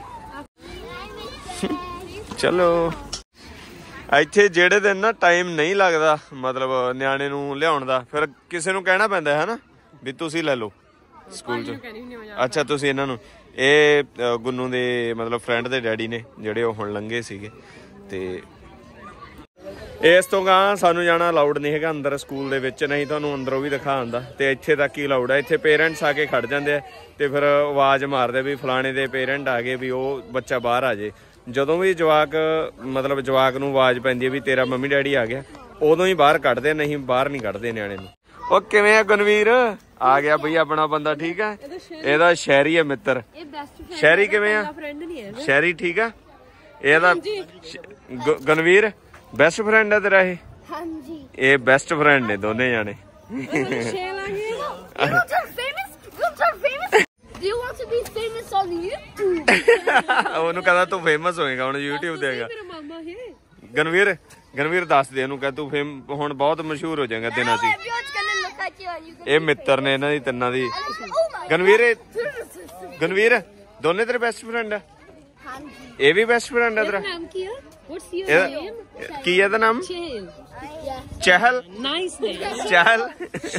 A: ਚਲੋ ਇੱਥੇ ਜਿਹੜੇ ਦਿਨ ਨਾ ਟਾਈਮ ਨਹੀਂ ਲੱਗਦਾ, ਮਤਲਬ ਨਿਆਣੇ ਨੂੰ ਲਿਆਉਣ ਦਾ, ਫਿਰ ਕਿਸੇ ਨੂੰ ਕਹਿਣਾ ਪੈਂਦਾ ਹੈ ਨਾ ਵੀ ਤੁਸੀਂ ਲੈ ਲਓ ਸਕੂਲ 'ਚ। ਅੱਛਾ, ਤੁਸੀਂ ਇਹਨਾਂ ਨੂੰ, ਇਹ ਗੁੰਨੂ ਦੇ ਮਤਲਬ ਫਰੈਂਡ ਦੇ ਡੈਡੀ ਨੇ ਜਿਹੜੇ, ਉਹ ਹੁਣ ਲੰਘੇ ਸੀਗੇ। ਤੇ ਇਸ ਤੋਂ ਗਾਂ ਸਾਨੂੰ ਜਾਣਾ ਅਲਾਉਡ ਨਹੀਂ ਹੈਗਾ ਅੰਦਰ ਸਕੂਲ ਦੇ ਵਿੱਚ, ਨਹੀਂ ਤੁਹਾਨੂੰ ਅੰਦਰੋਂ ਵੀ ਦਿਖਾ ਆਉਂਦਾ। ਤੇ ਇੱਥੇ ਤੱਕ ਹੀ ਅਲਾਉਡ ਹੈ। ਇੱਥੇ ਪੇਰੈਂਟਸ ਆ ਕੇ ਖੜ ਜਾਂਦੇ ਆ ਤੇ ਫਿਰ ਆਵਾਜ਼ ਮਾਰਦੇ ਵੀ ਫਲਾਣੇ ਦੇ ਪੇਰੈਂਟ ਆ ਗਏ, ਵੀ ਉਹ ਬੱਚਾ ਬਾਹਰ ਆ ਜੇ। ਜਦੋਂ ਵੀ ਜਵਾਕ ਮਤਲਬ ਜਵਾਕ ਨੂੰ ਆਵਾਜ਼ ਪੈਂਦੀ ਹੈ ਵੀ ਤੇਰਾ ਮੰਮੀ ਡੈਡੀ ਆ ਗਿਆ, ਉਦੋਂ ਹੀ ਬਾਹਰ ਕੱਢਦੇ, ਨਹੀਂ ਬਾਹਰ ਨਹੀਂ ਕੱਢਦੇ ਨਿਆਣੇ ਨੂੰ। ਉਹ ਕਿਵੇਂ ਆ ਗੁਣਵੀਰ? ਆ ਗਿਆ ਬਈ ਆਪਣਾ ਬੰਦਾ। ਠੀਕ ਆ, ਇਹਦਾ ਸ਼ਹਿਰੀ ਹੈ ਮਿੱਤਰ। ਸ਼ਹਿਰੀ ਕਿਵੇਂ ਆ? ਸ਼ਹਿਰੀ ਠੀਕ ਆ। ਇਹਦਾ ਗੁਣਵੀਰ ਬੈਸਟ ਫਰੈਂਡ ਹੈ ਤੇਰਾ ਇਹ? ਹਾਂਜੀ, ਇਹ ਬੈਸਟ ਫਰੈਂਡ ਨੇ ਦੋਨੇ ਜਾਣੇ। ਉਹਨੂੰ ਕਹਿੰਦਾ ਤੂੰ ਫੇਮਸ ਹੋਏਗਾ ਹੁਣ YouTube ਤੇ ਹੈਗਾ। ਗਨਵੀਰ ਗਨਵੀਰ ਦੱਸ ਦੇ ਉਹਨੂੰ, ਕਹਿ ਤੂੰ ਫੇਮ ਹੁਣ ਬਹੁਤ ਮਸ਼ਹੂਰ ਹੋ ਜਾਏਗਾ ਦਿਨਾਂ 'ਚ। ਇਹ ਮਿੱਤਰ ਨੇ ਇਹਨਾਂ ਦੀ ਤਿੰਨਾਂ ਦੀ। ਗਨਵੀਰ ਗਨਵੀਰ ਦੋਨੇ ਤੇਰੇ ਬੈਸਟ ਫਰੈਂਡ ਆ? ਇਹ ਵੀ ਬੈਸਟ ਫਰੈਂਡ ਆ ਤੇਰਾ? ਕੀ ਇਹਦਾ ਨਾਮ? ਚਹਿਲ। ਚਹਿਲ।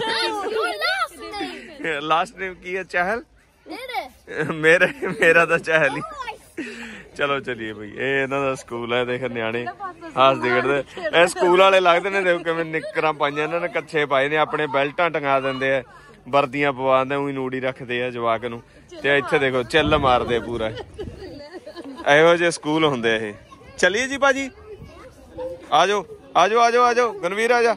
A: ਲਾਸਟ ਨੇਮ ਕੀ ਹੈ? ਚਹਿਲ। ਮੇਰੇ ਮੇਰਾ ਤਾਂ ਚਹਿਲ ਹੀ। ਚਲੋ ਚਲੀਏ ਬਈ, ਇਹ ਇਹਨਾਂ ਦਾ ਸਕੂਲ ਹੈ। ਦੇਖ ਨਿਆਣੇ ਹੱਸਦੇ ਖੇਡਦੇ। ਇਹ ਸਕੂਲ ਵਾਲੇ ਲੱਗਦੇ ਨੇ, ਦੇਖੋ ਕਿਵੇਂ ਨਿੱਕਰਾਂ ਪਾਈਆਂ ਇਹਨਾਂ ਨੇ, ਕੱਛੇ ਪਾਏ ਨੇ, ਆਪਣੇ ਬੈਲਟਾਂ ਟੰਗਾ ਦਿੰਦੇ ਆ, ਵਰਦੀਆਂ ਪਵਾ ਦਿੰਦੇ, ਉਹੀ ਨੂੜੀ ਰੱਖਦੇ ਆ ਜਵਾਕ ਨੂੰ। ਤੇ ਇੱਥੇ ਦੇਖੋ ਚਿੱਲ ਮਾਰਦੇ ਪੂਰਾ। ਇਹੋ ਜਿਹੇ ਸਕੂਲ ਹੁੰਦੇ ਇਹ। ਚਲੀਏ ਜੀ ਭਾਜੀ, ਆ ਜਾਓ ਆ ਜਾਓ ਆ ਜਾਓ ਆ ਜਾਓ। ਗਨਵੀਰ ਆ ਜਾ।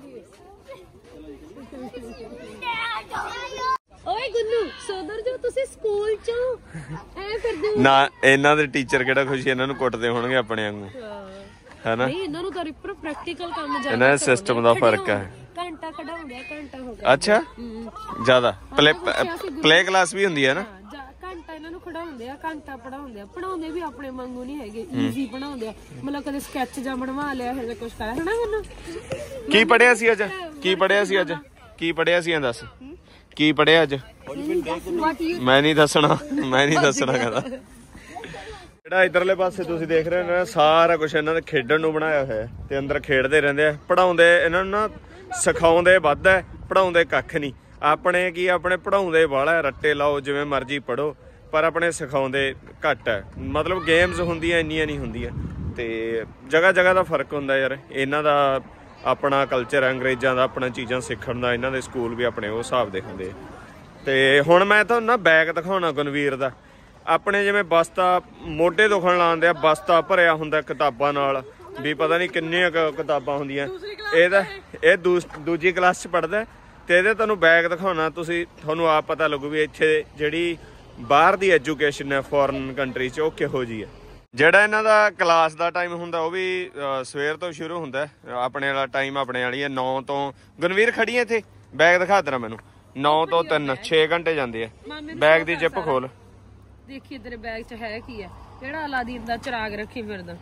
B: ਓਏ ਗੁੰਨੂ, ਸੋਦਰ ਜੋ ਤੁਸੀਂ ਸਕੂਲ ਚੋਂ ਐ ਕਰਦੇ ਹੋ
A: ਨਾ। ਇਹਨਾਂ ਦੇ ਟੀਚਰ ਕਿਹੜਾ ਖੁਸ਼ੀ ਇਹਨਾਂ ਨੂੰ ਕੁੱਟਦੇ ਹੋਣਗੇ ਆਪਣੇ ਵਾਂਗੂ, ਹੈਨਾ?
B: ਨਹੀਂ, ਇਹਨਾਂ ਨੂੰ ਤਾਂ ਰਿਪਰ ਪ੍ਰੈਕਟੀਕਲ ਕੰਮ ਜ਼ਿਆਦਾ।
A: ਇਹਨਾਂ ਦੇ ਸਿਸਟਮ ਦਾ ਫਰਕ ਹੈ।
B: ਘੰਟਾ ਖੜਾਉਂਦੇ ਆ, ਘੰਟਾ ਹੋ ਗਿਆ।
A: ਅੱਛਾ, ਜ਼ਿਆਦਾ ਪਲੇ ਪਲੇ ਕਲਾਸ ਵੀ ਹੁੰਦੀ ਹੈ ਨਾ?
B: ਘੰਟਾ ਇਹਨਾਂ ਨੂੰ ਖੜਾਉਂਦੇ ਆ, ਘੰਟਾ ਪੜਾਉਂਦੇ ਆ। ਪੜਾਉਂਦੇ ਵੀ ਆਪਣੇ ਵਾਂਗੂ ਨਹੀਂ ਹੈਗੇ, ਈਜ਼ੀ ਪੜਾਉਂਦੇ ਆ। ਮਤਲਬ ਕਦੇ ਸਕੈਚ ਜਾਂ ਬਣਵਾ ਲਿਆ ਹੈ ਜਾਂ ਕੁਝ ਕਰਿਆ, ਹਨਾ ਗੁੰਨੂ?
A: ਕੀ ਪੜਿਆ ਸੀ ਅੱਜ? ਕੀ ਪੜਿਆ ਸੀ ਅੱਜ? ਕੀ ਪੜਿਆ ਸੀ? ਦੱਸ ਕੀ ਪੜਿਆ ਅੱਜ? ਮੈਂ ਨਹੀਂ ਦੱਸਣਾ, ਮੈਂ ਨਹੀਂ ਦੱਸਣਾ ਕਹਿੰਦਾ। ਜਿਹੜਾ ਇਧਰਲੇ ਪਾਸੇ ਤੁਸੀਂ ਦੇਖ ਰਹੇ ਹੋ ਨਾ, ਸਾਰਾ ਕੁਝ ਇਹਨਾਂ ਨੇ ਖੇਡਣ ਨੂੰ ਬਣਾਇਆ ਹੋਇਆ ਤੇ ਅੰਦਰ ਖੇਡਦੇ ਰਹਿੰਦੇ ਆ। ਪੜਾਉਂਦੇ ਇਹਨਾਂ ਨੂੰ ਨਾ, ਸਿਖਾਉਂਦੇ ਵੱਧ ਹੈ, ਪੜਾਉਂਦੇ ਕੱਖ ਨਹੀਂ। ਆਪਣੇ ਕੀ ਆਪਣੇ ਪੜਾਉਂਦੇ ਵਾਲਾ ਰੱਟੇ ਲਾਓ ਜਿਵੇਂ ਮਰਜ਼ੀ ਪੜੋ, ਪਰ ਆਪਣੇ ਸਿਖਾਉਂਦੇ ਘੱਟ ਹੈ। ਮਤਲਬ ਗੇਮਸ ਹੁੰਦੀਆਂ ਇੰਨੀਆਂ ਨਹੀਂ ਹੁੰਦੀਆਂ, ਤੇ ਜਗ੍ਹਾ ਜਗ੍ਹਾ ਦਾ ਫਰਕ ਹੁੰਦਾ ਯਾਰ। ਇਹਨਾਂ ਦਾ ਆਪਣਾ ਕਲਚਰ ਹੈ, ਅੰਗਰੇਜ਼ਾਂ ਦਾ ਆਪਣਾ ਚੀਜ਼ਾਂ ਸਿੱਖਣ ਦਾ, ਇਹਨਾਂ ਦੇ ਸਕੂਲ ਵੀ ਆਪਣੇ ਉਹ ਹਿਸਾਬ ਦੇ ਹੁੰਦੇ। ਤੇ ਹੁਣ ਮੈਂ ਤੁਹਾਨੂੰ ਨਾ ਬੈਗ ਦਿਖਾਉਣਾ ਗੁਣਵੀਰ ਦਾ। ਆਪਣੇ ਜਿਵੇਂ ਬਸਤਾ ਮੋਢੇ ਦੁਖਣ ਲਾਉਂਦੇ ਆ, ਬਸਤਾ ਭਰਿਆ ਹੁੰਦਾ ਕਿਤਾਬਾਂ ਨਾਲ, ਵੀ ਪਤਾ ਨਹੀਂ ਕਿੰਨੀਆਂ ਕਿਤਾਬਾਂ ਹੁੰਦੀਆਂ। ਇਹਦਾ ਇਹ ਦੂਜੀ ਕਲਾਸ 'ਚ ਪੜ੍ਹਦਾ, ਤੇ ਇਹਦੇ ਤੁਹਾਨੂੰ ਬੈਗ ਦਿਖਾਉਣਾ, ਤੁਸੀਂ ਤੁਹਾਨੂੰ ਆਪ ਪਤਾ ਲੱਗੂ ਵੀ ਇੱਥੇ ਜਿਹੜੀ ਬਾਹਰ ਦੀ ਐਜੂਕੇਸ਼ਨ ਹੈ ਫੋਰਨ ਕੰਟਰੀ 'ਚ ਉਹ ਕਿਹੋ ਜਿਹੀ ਹੈ। ਜਿਹੜਾ ਇਹਨਾਂ ਦਾ ਕਲਾਸ ਦਾ ਟਾਈਮ ਹੁੰਦਾ ਉਹ ਵੀ ਸਵੇਰ ਤੋਂ ਸ਼ੁਰੂ ਹੁੰਦਾ। ਆਪਣੇ ਵਾਲਾ ਟਾਈਮ ਆਪਣੇ ਵਾਲੀ ਹੈ ਨੌ ਤੋਂ। ਗੁਣਵੀਰ ਖੜੀ ਹੈ ਇੱਥੇ, ਬੈਗ ਦਿਖਾ ਤੇਰਾ ਮੈਨੂੰ। ਨੌ ਤੋਂ ਤਿੰਨ ਛੇ ਘੰਟੇ ਜਾਂਦੇ ਆ। ਬੈਗ ਦੀ ਜਿੱਪ ਖੋਲ,
B: ਦੇਖੀ ਤੇਰੇ ਬੈਗ 'ਚ ਹੈ ਕੀ ਹੈ। ਕਿਹੜਾ ਅਲਾਦੀਨ ਦਾ ਚਿਰਾਗ ਰੱਖੀ ਫਿਰਦਾ।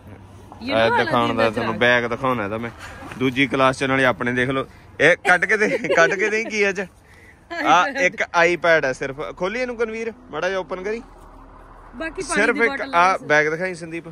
A: ਇਹ ਦਿਖਾਉਣ ਦਾ ਤੁਹਾਨੂੰ ਬੈਗ ਦਿਖਾਉਣਾ ਇਹਦਾ ਮੈਂ। ਦੂਜੀ ਕਲਾਸ 'ਚ ਨਾਲੇ ਆਪਣੇ ਦੇਖ ਲਓ। ਇਹ ਕੱਢ ਕੇ ਦੇ ਕੱਢ ਕੇ ਦੇ ਕੀ ਅੱਜ ਆ ਇੱਕ ਆਈਪੈਡ ਹੈ ਸਿਰਫ। ਖੋਲੀ ਇਹਨੂੰ ਗੁਣਵੀਰ, ਮਾੜਾ ਜਿਹਾ ਓਪਨ ਕਰੀ।
B: ਬਾਕੀ
A: ਸਿਰਫ ਇੱਕ ਆ ਬੈਗ ਦਿਖਾਈ ਸੰਦੀਪ,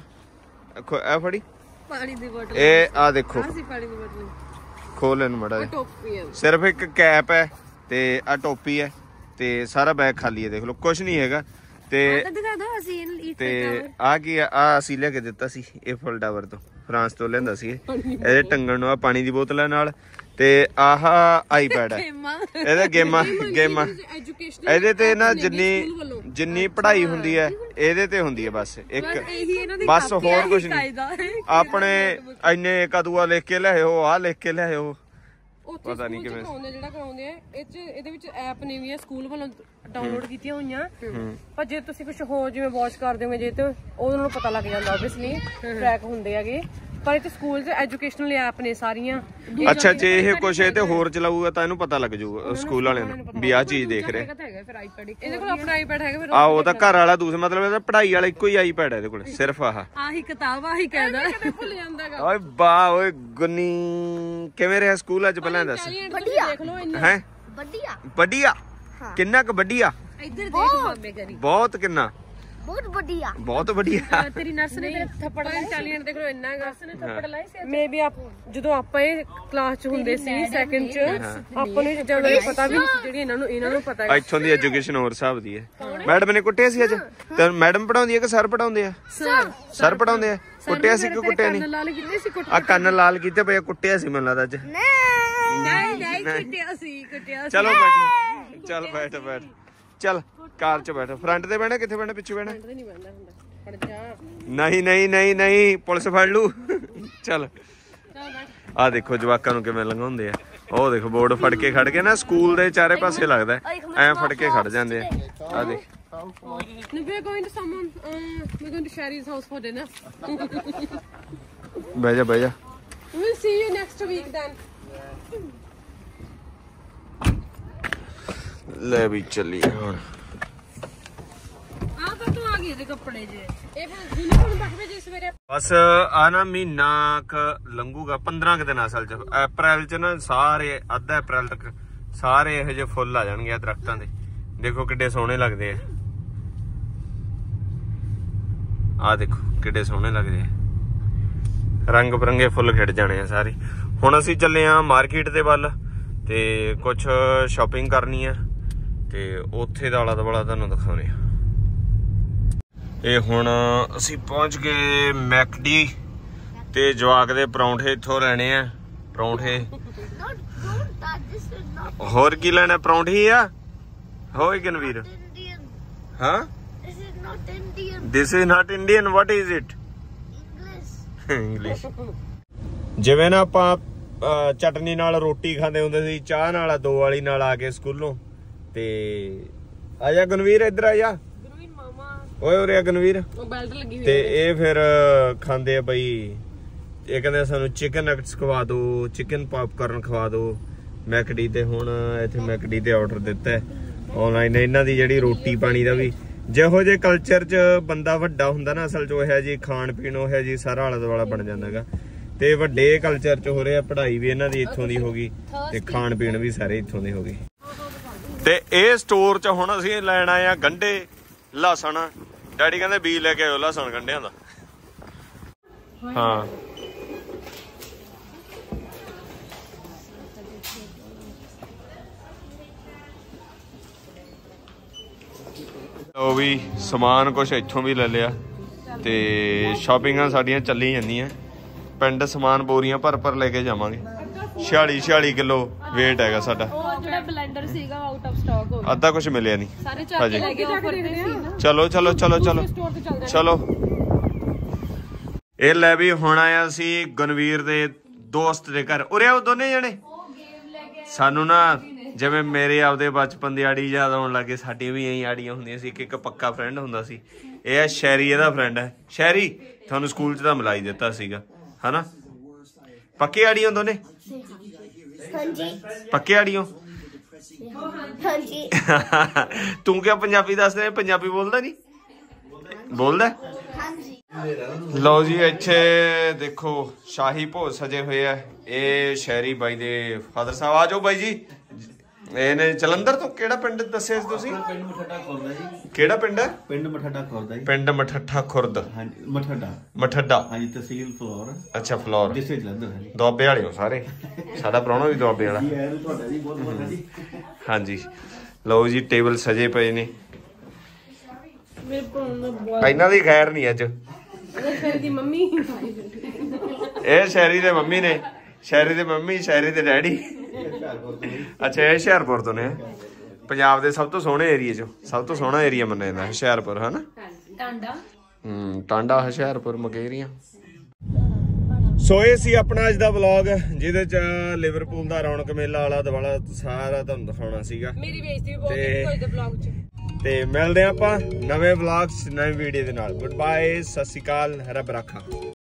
A: ਆ ਫੜੀ
B: ਪਾਣੀ ਦੀ ਬੋਤਲ।
A: ਇਹ ਆ ਦੇਖੋ,
B: ਆਹ ਸੀ ਪਾਣੀ ਦੀ ਬੋਤਲ।
A: ਖੋਲ ਇਹਨੂੰ ਮਾੜਾ ਜਿਹਾ।
B: ਟੋਪੀ ਹੈ
A: ਸਿਰਫ ਇੱਕ ਕੈਪ ਹੈ ਤੇ ਆ ਟੋਪੀ ਹੈ, ਤੇ ਸਾਰਾ ਬੈਗ ਖਾਲੀ ਹੈ। ਦੇਖ ਲਓ ਕੁਝ ਨਹੀਂ ਹੈਗਾ। ਤੇ
B: ਦਿਖਾ ਦੋ ਅਸੀਂ
A: ਤੇ ਆ ਕੀ ਆ, ਆ ਅਸੀਂ ਲੈ ਕੇ ਦਿੱਤਾ ਸੀ ਇਹ ਫੁੱਲ ਟਾਵਰ ਤੋਂ, ਫਰਾਂਸ ਤੋਂ ਲਿਆਂਦਾ ਸੀ ਇਹ। ਇਹਦੇ ਟੰਗਣ ਨੂੰ ਆ ਪਾਣੀ ਦੀ ਬੋਤਲ ਹੈ ਨਾਲ, ਤੇ ਆਹ ਆਈਪੈਡ ਹੈ। ਇਹਦੇ ਗੇਮਾਂ ਗੇਮਾਂ ਇਹਦੇ ਤੇ ਨਾ ਜਿੰਨੀ ਜਿੰਨੀ ਪੜ੍ਹਾਈ ਹੁੰਦੀ ਹੈ ਇਹਦੇ ਤੇ ਹੁੰਦੀ ਹੈ ਬਸ ਇੱਕ, ਬਸ ਹੋਰ ਕੁਝ ਨਹੀਂ। ਆਪਣੇ ਇੰਨੇ ਕਦੂਆ ਲਿਖ ਕੇ ਲਿਆਓ, ਆਹ ਲਿਖ ਕੇ ਲਿਆਓ, ਪਤਾ ਨਹੀਂ ਕਿਵੇਂ
C: ਜਿਹੜਾ ਕਰਾਉਂਦੇ ਆ। ਇਹ ਚ ਇਹਦੇ ਵਿੱਚ ਐਪ ਨੇ ਵੀ ਸਕੂਲ ਵੱਲੋਂ ਡਾਊਨਲੋਡ ਕੀਤੀਆਂ ਹੋਈਆਂ, ਪਰ ਜੇ ਤੁਸੀਂ ਕੁਝ ਹੋਰ ਜਿਵੇਂ ਵਾਚ ਕਰਦੇ ਹੋਗੇ ਜੇ ਤੇ ਉਹਨਾਂ ਨੂੰ ਪਤਾ ਲੱਗ ਜਾਂਦਾ ਆਬਵੀਅਸਲੀ ਟਰੈਕ ਹੁੰਦੇ ਹੈਗੇ। ਪਰ ਇੱਥੇ ਸਕੂਲ 'ਚ ਐਜੂਕੇਸ਼ਨਲ ਐਪ ਨੇ ਸਾਰੀਆਂ।
A: ਅੱਛਾ ਜੇ ਇਹ ਕੁਛ ਇਹ ਤੇ ਹੋਰ ਚਲਾਊਗਾ ਤਾਂ ਇਹਨੂੰ ਪਤਾ ਲੱਗ ਜਾਊਗਾ ਸਕੂਲ ਵਾਲਿਆਂ ਨੂੰ ਵੀ ਆਹ ਚੀਜ਼ ਦੇਖ ਰਹੇ।
C: ਇਹਦੇ ਕੋਲ ਆਪਣਾ ਆਈਪੈਡ ਹੈਗਾ ਫਿਰ।
A: ਆ ਉਹਦਾ ਘਰ ਵਾਲਾ ਦੂਸਰਾ, ਮਤਲਬ ਇਹਦਾ ਪੜ੍ਹਾਈ ਵਾਲਾ ਇੱਕੋ ਹੀ ਆਈਪੈਡ ਹੈ ਇਹਦੇ ਕੋਲ, ਸਿਰਫ ਆਹ
B: ਆਹੀ ਕਿਤਾਬ ਆਹੀ ਕਹਿੰਦਾ।
C: ਭੁੱਲ ਜਾਂਦਾ ਹੈਗਾ।
A: ਓਏ ਵਾਹ ਓਏ ਗੁੰਨੀ, ਕਿਵੇਂ ਰਿਹਾ ਸਕੂਲ ਅੱਜ ਪਹਿਲਾਂ ਦੱਸ।
C: ਦੇਖ ਲਓ ਇੰਨਾ
A: ਹੈ
E: बढ़िया
A: ਵੱਡੀਆ, ਕਿੰਨਾ ਕੁ ਵੱਡੀਆ?
B: ਇੱਧਰ ਦੇਖ ਮਾਮੇ ਕਰੀ।
A: ਬਹੁਤ ਕਿੰਨਾ?
E: बहुत बढ़िया
A: ਬਹੁਤ ਵਧੀਆ।
B: ਤੇਰੀ ਨਰਸ ਨੇ ਤੇਰੇ ਥੱਪੜ ਲਾਏ ਸੀ।
C: ਇਟਾਲੀਅਨ ਦੇਖ ਲਓ ਇੰਨਾ ਹੈਗਾ।
B: ਨੇ ਥੱਪੜ ਲਾਏ ਸੀ।
C: ਮੇ ਵੀ ਆਪ ਜਦੋਂ ਆਪਾਂ ਇਹ ਕਲਾਸ 'ਚ ਹੁੰਦੇ ਸੀ ਸੈਕੰਡ 'ਚ, ਆਪਾਂ ਨੂੰ ਚੀਜ਼ਾਂ ਬਾਰੇ ਪਤਾ ਵੀ ਨਹੀਂ ਸੀ ਜਿਹੜੀ ਇਹਨਾਂ ਨੂੰ ਇਹਨਾਂ ਨੂੰ ਪਤਾ ਹੈ।
A: ਇੱਥੋਂ ਦੀ ਐਜੂਕੇਸ਼ਨ ਹੋਰ ਹਿਸਾਬ ਦੀ ਹੈ। ਮੈਡਮ ਨੇ ਕੁੱਟਿਆ ਸੀ ਅੱਜ? ਤੇ ਮੈਡਮ ਪੜਾਉਂਦੀ ਹੈ ਕਿ ਸਰ ਪੜਾਉਂਦੇ ਆ?
B: ਸਰ
A: ਸਰ ਪੜਾਉਂਦੇ ਆ। ਕੁੱਟਿਆ ਸੀ ਕਿ ਕੁੱਟਿਆ ਨਹੀਂ?
B: ਲਾਲ ਕਿੰਨੇ ਸੀ ਕੁੱਟ?
A: ਆ ਕੰਨ ਲਾਲ ਕੀਤੇ ਪਏ, ਕੁੱਟਿਆ ਸੀ ਮੈਨੂੰ ਲੱਗਦਾ ਅੱਜ।
B: ਨਹੀਂ ਨਹੀਂ ਕੁੱਟਿਆ ਸੀ ਕੁੱਟਿਆ।
A: ਚਲੋ ਬੈਠੋ, ਚੱਲ ਬੈਠ ਬੈਠ ਚੱਲ ਕਾਰ 'ਚ ਬੈਠ। ਫਰੰਟ ਤੇ ਬਹਿਣਾ ਕਿੱਥੇ ਬਹਿਣਾ, ਪਿੱਛੇ ਬਹਿਣਾ? ਨਹੀਂ ਨਹੀਂ ਨਹੀਂ ਨਹੀਂ, ਪੁਲਿਸ ਫੜ ਲੂ। ਚੱਲ ਆ ਦੇਖੋ ਜਵਾਕਾਂ ਨੂੰ ਕਿਵੇਂ ਲੰਘਾਉਂਦੇ ਆ। ਉਹ ਦੇਖੋ ਬੋਰਡ ਫੜ ਕੇ ਖੜ ਕੇ ਨਾ, ਸਕੂਲ ਦੇ ਚਾਰੇ ਪਾਸੇ ਲੱਗਦਾ ਐ ਫੜ ਕੇ ਖੜ ਜਾਂਦੇ ਆ। ਆ ਦੇਖ
C: No, we're going to someone. Uh, we're going to Sherry's house for dinner.
A: ਬਹਿ ਜਾ ਬਹਿ ਜਾ।
C: We'll see you next week then.
A: ਲੈ ਵੀ ਚੱਲੀ ਹੁਣ।
B: ਆ ਤਾਂ ਤੂੰ ਆ ਗਈ ਇਹਦੇ ਕੱਪੜੇ ਜੇ।
C: ਇਹ ਫਿਰ ਯੂਨੀਫਾਰਮ ਰੱਖ ਵੇ ਜੇ ਸਵੇਰੇ।
A: ਬਸ ਆ ਨਾ ਮਹੀਨਾ ਕ ਲੰਘੂਗਾ, ਪੰਦਰਾਂ ਕੁ ਦਿਨ ਅਸਲ ਚ। ਅਪ੍ਰੈਲ ਚ ਨਾ ਸਾਰੇ ਅੱਧਾ ਅਪ੍ਰੈਲ ਤੱਕ ਸਾਰੇ ਇਹੋ ਜਿਹੇ ਫੁੱਲ ਆ ਜਾਣਗੇ ਆ ਦਰਖਤਾਂ ਦੇ। ਦੇਖੋ ਕਿੱਡੇ ਸੋਹਣੇ ਲੱਗਦੇ ਆ। ਆ ਦੇਖੋ ਕਿੱਡੇ ਸੋਹਣੇ ਲੱਗਦੇ ਆ, ਰੰਗ ਬਰੰਗੇ ਫੁੱਲ ਖਿੜ ਜਾਣੇ ਆ ਸਾਰੇ। ਹੁਣ ਅਸੀਂ ਚੱਲੇ ਆ ਮਾਰਕੀਟ ਦੇ ਵੱਲ ਤੇ ਕੁਝ ਸ਼ਾਪਿੰਗ ਕਰਨੀ ਆ, ਤੇ ਉੱਥੇ ਦਾ ਆਲਾ ਦੁਆਲਾ ਤੁਹਾਨੂੰ ਦਿਖਾਉਣੇ ਆ। ਇਹ ਹੁਣ ਅਸੀਂ ਪਹੁੰਚ ਗਏ ਮੈਕਡੀ, ਤੇ ਜਵਾਕ ਦੇ ਪਰੌਂਠੇ ਇੱਥੋਂ ਲੈਣੇ ਆ। ਪਰੌਂਠੇ ਹੋਰ ਕੀ ਲੈਣਾ? ਪਰੌਂਠੇ ਆ ਹੋਏ ਗਨਵੀਰ? ਹਾਂ This is not Indian. What is it? English. ਜਿਵੇਂ ਨਾ ਆਪਾਂ ਚਟਨੀ ਨਾਲ ਰੋਟੀ ਖਾਂਦੇ ਹੁੰਦੇ ਸੀ, ਚਾਹ ਨਾਲ ਦੋ ਵਾਲੀ ਨਾਲ ਆ ਕੇ ਸਕੂਲੋਂ। ਤੇ ਆ ਜਾ ਗਨਵੀਰ, ਇੱਧਰ ਆ ਜਾ।
C: ਗੁਰਵੀਰ ਮਾਮਾ
A: ਓਏ ਉਰੇ ਆ ਗਨਵੀਰ।
C: ਉਹ ਬੈਲਟ ਲੱਗੀ ਹੋਈ
A: ਤੇ ਇਹ ਫਿਰ ਖਾਂਦੇ ਆ ਬਈ। ਇਹ ਕਹਿੰਦੇ ਸਾਨੂੰ ਚਿਕਨ ਨਗਟਸ ਖਵਾ ਦਿਓ, ਚਿਕਨ ਪੌਪਕਾਰਨ ਖਵਾ ਦਿਓ ਮੈਕਡੀ ਤੇ। ਹੁਣ ਇੱਥੇ ਮੈਕਡੀ ਤੇ ਆਰਡਰ ਦਿੱਤਾ ਆਨਲਾਈਨ। ਇਹਨਾਂ ਦੀ ਜਿਹੜੀ ਰੋਟੀ ਪਾਣੀ ਦਾ ਵੀ ਜਿਹੋ ਜਿਹੇ ਕਲਚਰ 'ਚ ਬੰਦਾ ਵੱਡਾ ਹੁੰਦਾ ਨਾ, ਅਸਲ 'ਚ ਉਹ ਜੀ ਖਾਣ ਪੀਣ ਉਹ ਜੀ ਸਾਰਾ ਆਲਾ ਦੁਆਲਾ ਬਣ ਜਾਂਦਾ ਹੈਗਾ। ਤੇ ਵੱਡੇ ਕਲਚਰ 'ਚ ਹੋ ਰਿਹਾ, ਪੜ੍ਹਾਈ ਵੀ ਇਹਨਾਂ ਦੀ ਇੱਥੋਂ ਦੀ ਹੋ ਗਈ ਤੇ ਖਾਣ ਪੀਣ ਵੀ ਸਾਰੇ ਇੱਥੋਂ ਦੇ ਹੋ ਗਏ। ਤੇ ਇਹ ਸਟੋਰ 'ਚ ਹੁਣ ਅਸੀਂ ਲੈਣ ਆਏ ਆ ਗੰਢੇ, ਲਸਣ। ਡੈਡੀ ਕਹਿੰਦੇ ਬੀਜ ਲੈ ਕੇ ਆਇਓ ਲਸਣ ਗੰਢਿਆਂ ਦਾ। ਹਾਂ ਲਓ ਵੀ ਸਮਾਨ ਕੁਛ ਇੱਥੋਂ ਵੀ ਲੈ ਲਿਆ ਤੇ ਸ਼ਾਪਿੰਗਾਂ ਸਾਡੀਆਂ ਚੱਲੀ ਜਾਂਦੀਆਂ। ਪਿੰਡ ਸਮਾਨ ਬੋਰੀਆਂ ਭਰ ਭਰ ਲੈ ਕੇ ਜਾਵਾਂਗੇ। छियाली छियाली किलो वेट है साडा।
B: ਜਿਹੜਾ ਬਲੈਂਡਰ ਸੀਗਾ ਆਊਟ ਆਫ ਸਟਾਕ ਹੋ ਗਿਆ।
A: ਅੱਧਾ ਕੁਝ ਮਿਲਿਆ ਨਹੀਂ
B: ਸਾਰੇ ਚੱਕ ਕੇ ਲੈ ਗਏ ਆਫਰ ਤੇ ਸੀ ਨਾ।
A: ਚਲੋ ਚਲੋ ਚਲੋ ਚਲੋ ਚਲੋ। ਇਹ ਲੈ ਵੀ ਹੁਣ ਆਇਆ ਸੀ ਗੁਨਵੀਰ ਦੇ ਦੋਸਤ ਦੇ ਘਰ। ਉਰੇ ਆਓ ਦੋਨੇ ਜਣੇ। ਸਾਨੂੰ ਨਾ ਜਿਵੇਂ ਮੇਰੇ ਆਪਦੇ ਬਚਪਨ ਦੀ ਆੜੀ ਯਾਦ ਆਉਣ ਲੱਗੇ। ਸਾਡੀ ਵੀ ਐਂ ਆੜੀਆਂ ਹੁੰਦੀਆਂ ਸੀ। ਇੱਕ ਇੱਕ ਪੱਕਾ ਫਰੈਂਡ ਹੁੰਦਾ ਸੀ। ਇਹ ਹੈ ਸ਼ੈਰੀ, ਇਹਦਾ ਫਰੈਂਡ ਹੈ। ਸ਼ੈਰੀ ਤੁਹਾਨੂੰ ਸਕੂਲ 'ਚ ਤਾਂ ਮਿਲਾ ਹੀ ਦਿੱਤਾ ਸੀਗਾ ਹਨਾ। ਪੱਕੇ ਆੜੀਆਂ ਦੋਨੇ?
E: ਹਾਂਜੀ
A: ਪੱਕੇ ਆੜੀਆਂ।
E: ਹਾਂਜੀ
A: ਤੂੰ ਕਿਆ ਪੰਜਾਬੀ ਦੱਸ ਰਿਹਾ? ਪੰਜਾਬੀ ਬੋਲਦਾ ਨਹੀਂ? ਬੋਲਦਾ।
E: ਹਾਂਜੀ
A: ਲਓ ਜੀ ਇੱਥੇ ਦੇਖੋ ਸ਼ਾਹੀ ਭੋਜ ਸਜੇ ਹੋਏ ਆ। ਇਹ ਸ਼ਹਿਰੀ ਬਾਈ ਦੇ ਫਾਦਰ ਸਾਹਿਬ। ਆ ਜਾਓ ਬਾਈ ਜੀ। ਇਹਨੇ ਜਲੰਧਰ ਤੋਂ ਕਿਹੜਾ ਪਿੰਡ ਦੱਸਿਆ ਸੀ ਤੁਸੀਂ?
F: ਪਿੰਡ ਮਠੱਠਾ ਖੁਰਦ ਜੀ।
A: ਕਿਹੜਾ ਪਿੰਡ ਹੈ?
F: ਪਿੰਡ ਮਠੱਠਾ ਖੁਰਦ ਜੀ।
A: ਪਿੰਡ ਮਠੱਠਾ ਖੁਰਦ।
F: ਹਾਂਜੀ ਮਠੱਠਾ
A: ਮਠੱਡਾ।
F: ਹਾਂਜੀ ਤਹਿਸੀਲ ਫਲੋਰ।
A: ਅੱਛਾ ਫਲੋਰ।
F: ਡਿਸਟ੍ਰਿਕਟ ਜਲੰਧਰ ਹੈ ਜੀ।
A: ਦੁਆਬੇ ਵਾਲੇ ਹੋ ਸਾਰੇ। ਸਾਡਾ ਪ੍ਰਾਹੁਣਾ ਵੀ ਦੁਆਬੇ ਵਾਲਾ।
F: ਜੀ ਐਰ ਤੁਹਾਡਾ ਜੀ ਬਹੁਤ ਬਹੁਤ ਜੀ।
A: ਹਾਂਜੀ ਲਓ ਜੀ ਟੇਬਲ ਸਜੇ ਪਏ ਨੇ। ਇਹਨਾਂ ਦੀ ਖੈਰ ਨਹੀਂ ਅੱਜ।
C: ਸ਼ੈਰੀ ਦੀ ਮੰਮੀ
A: ਇਹ ਸ਼ੈਰੀ ਦੇ ਮੰਮੀ ਨੇ। ਸ਼ੈਰੀ ਦੇ ਮੰਮੀ ਸ਼ੈਰੀ ਦੇ ਡੈਡੀ। ਅੱਛਾ ਇਹ ਹੁਸ਼ਿਆਰਪੁਰ ਤੋਂ ਨੇ। ਪੰਜਾਬ ਦੇ ਸਭ ਤੋਂ ਸੋਹਣੇ ਏਰੀਏ ਚੋਂ ਸਭ ਤੋਂ ਸੋਹਣਾ ਏਰੀਆ ਮੰਨਿਆ ਜਾਂਦਾ ਹੁਸ਼ਿਆਰਪੁਰ ਹਨਾ।
B: ਟਾਂਡਾ
A: ਹੂੰ ਟਾਂਡਾ ਹੁਸ਼ਿਆਰਪੁਰ ਮੁਕੇਰੀਆਂ। ਸੋ ਇਹ ਸੀ ਆਪਣਾ ਅੱਜ ਦਾ ਵਲੌਗ ਜਿਹਦੇ ਚ ਲਿਵਰਪੂਲ ਦਾ ਰੌਣਕ ਮੇਲਾ ਆਲਾ ਦੁਆਲਾ ਸਾਰਾ ਤੁਹਾਨੂੰ ਦਿਖਾਉਣਾ ਸੀਗਾ।
C: ਮੇਰੀ ਬੇਇੱਜ਼ਤੀ ਵੀ ਬਹੁਤ ਕੀਤੀ ਕੋਈ ਵਲੌਗ 'ਚ।
A: ਤੇ ਮਿਲਦੇ ਆਪਾਂ ਨਵੇਂ ਵਲੌਗ 'ਚ ਨਵੀਂ ਵੀਡੀਓ ਦੇ ਨਾਲ। ਗੁੱਡ ਬਾਏ, ਸਤਿ ਸ਼੍ਰੀ ਅਕਾਲ, ਰੱਬ ਰਾਖਾ।